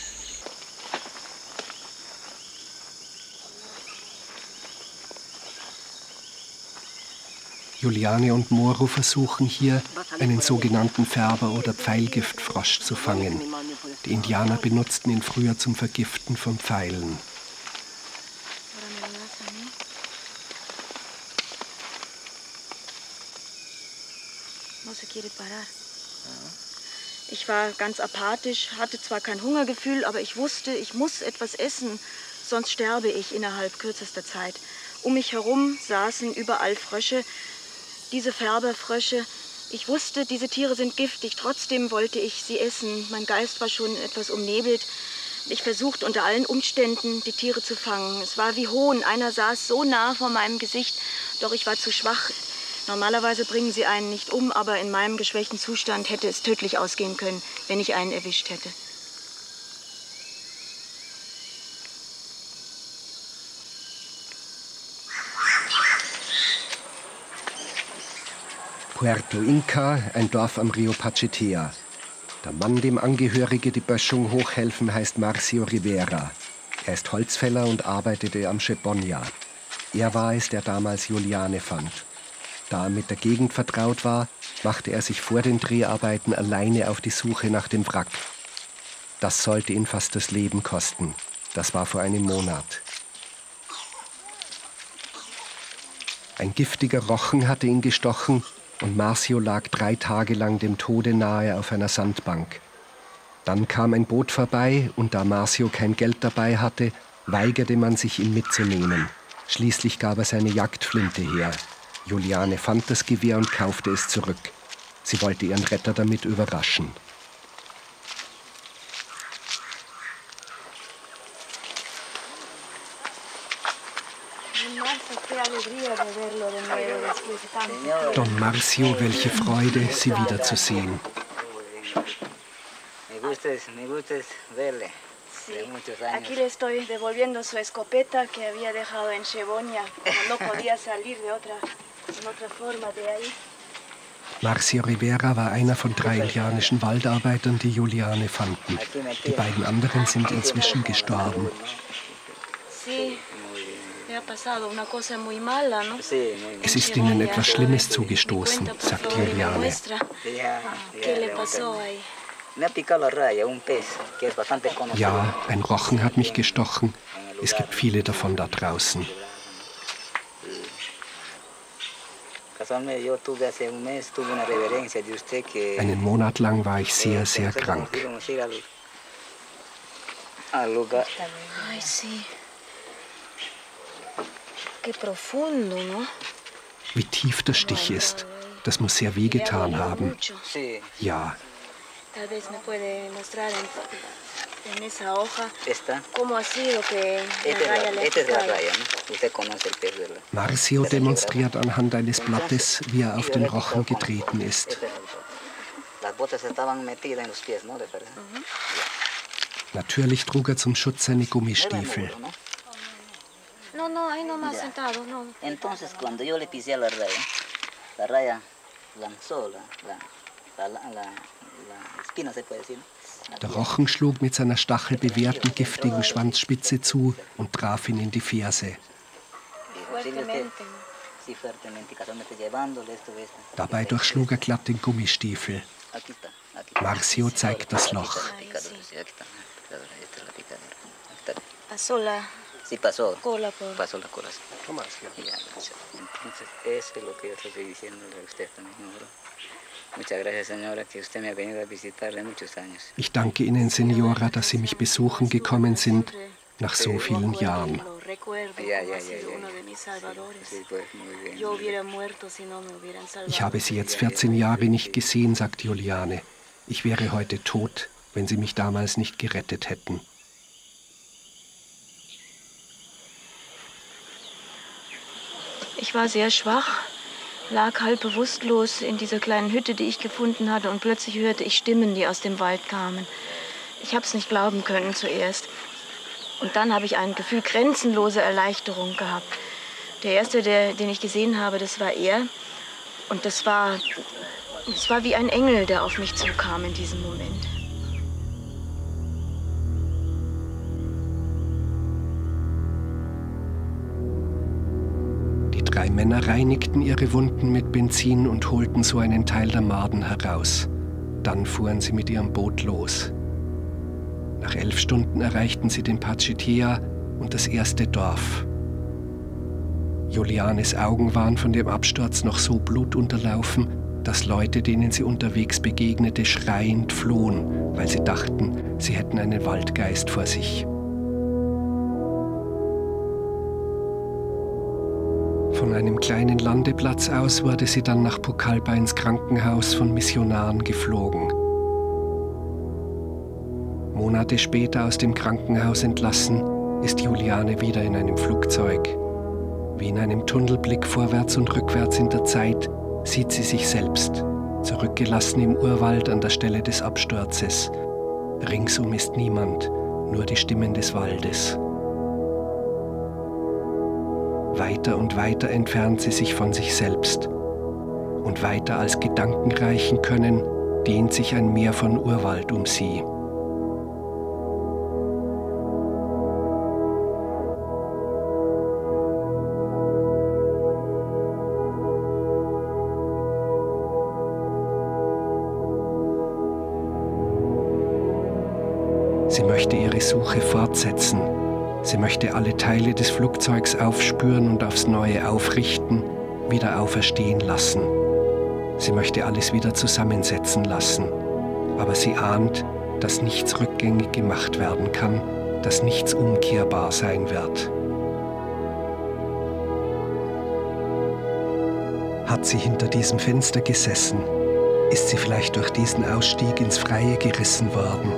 Juliane und Moro versuchen hier, einen sogenannten Färber- oder Pfeilgiftfrosch zu fangen. Die Indianer benutzten ihn früher zum Vergiften von Pfeilen. Ich war ganz apathisch, hatte zwar kein Hungergefühl, aber ich wusste, ich muss etwas essen, sonst sterbe ich innerhalb kürzester Zeit. Um mich herum saßen überall Frösche, diese Färberfrösche. Ich wusste, diese Tiere sind giftig, trotzdem wollte ich sie essen. Mein Geist war schon etwas umnebelt. Ich versuchte unter allen Umständen, die Tiere zu fangen. Es war wie Hohn, einer saß so nah vor meinem Gesicht, doch ich war zu schwach. Normalerweise bringen sie einen nicht um, aber in meinem geschwächten Zustand hätte es tödlich ausgehen können, wenn ich einen erwischt hätte. Puerto Inca, ein Dorf am Rio Pachitea. Der Mann, dem Angehörige die Böschung hochhelfen, heißt Marcio Rivera. Er ist Holzfäller und arbeitete am Chebonya. Er war es, der damals Juliane fand. Da er mit der Gegend vertraut war, machte er sich vor den Dreharbeiten alleine auf die Suche nach dem Wrack. Das sollte ihn fast das Leben kosten. Das war vor einem Monat. Ein giftiger Rochen hatte ihn gestochen und Marcio lag 3 Tage lang dem Tode nahe auf einer Sandbank. Dann kam ein Boot vorbei und da Marcio kein Geld dabei hatte, weigerte man sich, ihn mitzunehmen. Schließlich gab er seine Jagdflinte her. Juliane fand das Gewehr und kaufte es zurück. Sie wollte ihren Retter damit überraschen. Don Marcio, welche Freude, Sie wiederzusehen. Aquí le estoy devolviendo su escopeta que había dejado en Chebonya. No podía salir de otra forma de ahí. Marcio Rivera war einer von 3 indianischen Waldarbeitern, die Juliane fanden. Die beiden anderen sind inzwischen gestorben. Es ist ihnen etwas Schlimmes zugestoßen, sagt Juliane. Ja, ein Rochen hat mich gestochen. Es gibt viele davon da draußen. Einen Monat lang war ich sehr, sehr krank. Wie tief der Stich ist. Das muss sehr wehgetan haben. Ja. Marcio demonstriert anhand eines Blattes, wie er auf den Rochen getreten ist. Natürlich trug er zum Schutz seine Gummistiefel. Der Rochen schlug mit seiner stachelbewehrten, giftigen Schwanzspitze zu und traf ihn in die Ferse. Dabei durchschlug er glatt den Gummistiefel. Marcio zeigt das Loch. Sí, pasó la cola. Toma, ya, entonces, eso es lo que yo estoy diciéndole a usted también, ¿no? Muchas gracias, señora, que usted me ha venido a visitar de muchos años. Ich danke Ihnen, Senora, dass Sie mich besuchen gekommen sind, nach so vielen Jahren. Ich habe Sie jetzt 14 Jahre nicht gesehen, sagt Juliane. Ich wäre heute tot, wenn Sie mich damals nicht gerettet hätten. Ich war sehr schwach, lag halb bewusstlos in dieser kleinen Hütte, die ich gefunden hatte, und plötzlich hörte ich Stimmen, die aus dem Wald kamen. Ich habe es nicht glauben können zuerst. Und dann habe ich ein Gefühl grenzenloser Erleichterung gehabt. Der erste, den ich gesehen habe, das war er. Und das war wie ein Engel, der auf mich zukam in diesem Moment. Die 3 Männer reinigten ihre Wunden mit Benzin und holten so einen Teil der Maden heraus. Dann fuhren sie mit ihrem Boot los. Nach 11 Stunden erreichten sie den Pachitea und das erste Dorf. Julianes Augen waren von dem Absturz noch so blutunterlaufen, dass Leute, denen sie unterwegs begegnete, schreiend flohen, weil sie dachten, sie hätten einen Waldgeist vor sich. Von einem kleinen Landeplatz aus wurde sie dann nach Pucallpa ins Krankenhaus von Missionaren geflogen. Monate später aus dem Krankenhaus entlassen, ist Juliane wieder in einem Flugzeug. Wie in einem Tunnelblick vorwärts und rückwärts in der Zeit sieht sie sich selbst, zurückgelassen im Urwald an der Stelle des Absturzes. Ringsum ist niemand, nur die Stimmen des Waldes. Weiter und weiter entfernt sie sich von sich selbst. Und weiter als Gedanken reichen können, dehnt sich ein Meer von Urwald um sie. Sie möchte ihre Suche fortsetzen. Sie möchte alle Teile des Flugzeugs aufspüren und aufs Neue aufrichten, wieder auferstehen lassen. Sie möchte alles wieder zusammensetzen lassen. Aber sie ahnt, dass nichts rückgängig gemacht werden kann, dass nichts umkehrbar sein wird. Hat sie hinter diesem Fenster gesessen? Ist sie vielleicht durch diesen Ausstieg ins Freie gerissen worden?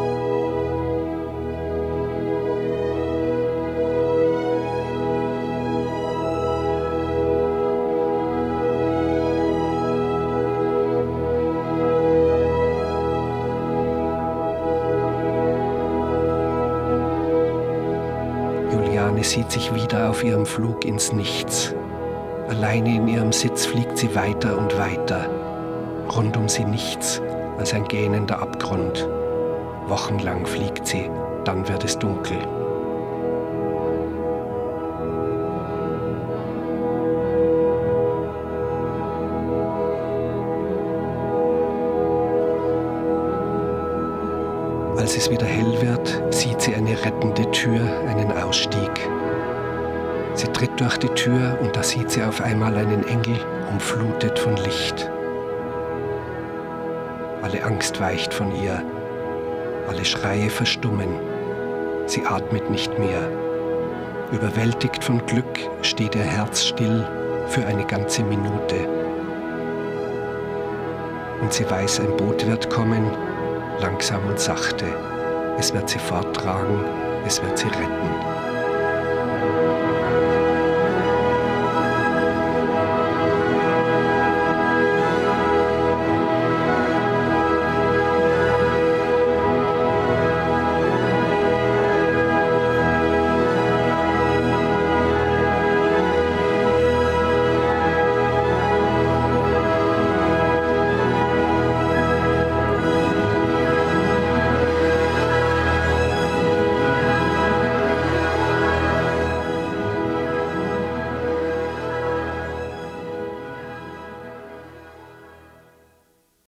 Juliane sieht sich wieder auf ihrem Flug ins Nichts. Alleine in ihrem Sitz fliegt sie weiter und weiter. Rund um sie nichts als ein gähnender Abgrund. Wochenlang fliegt sie, dann wird es dunkel. Als es wieder hell wird, sieht sie eine rettende Tür, einen Ausstieg. Sie tritt durch die Tür und da sieht sie auf einmal einen Engel, umflutet von Licht. Alle Angst weicht von ihr, alle Schreie verstummen. Sie atmet nicht mehr. Überwältigt von Glück steht ihr Herz still für eine ganze Minute. Und sie weiß, ein Boot wird kommen, langsam und sachte. Es wird sie forttragen, es wird sie retten.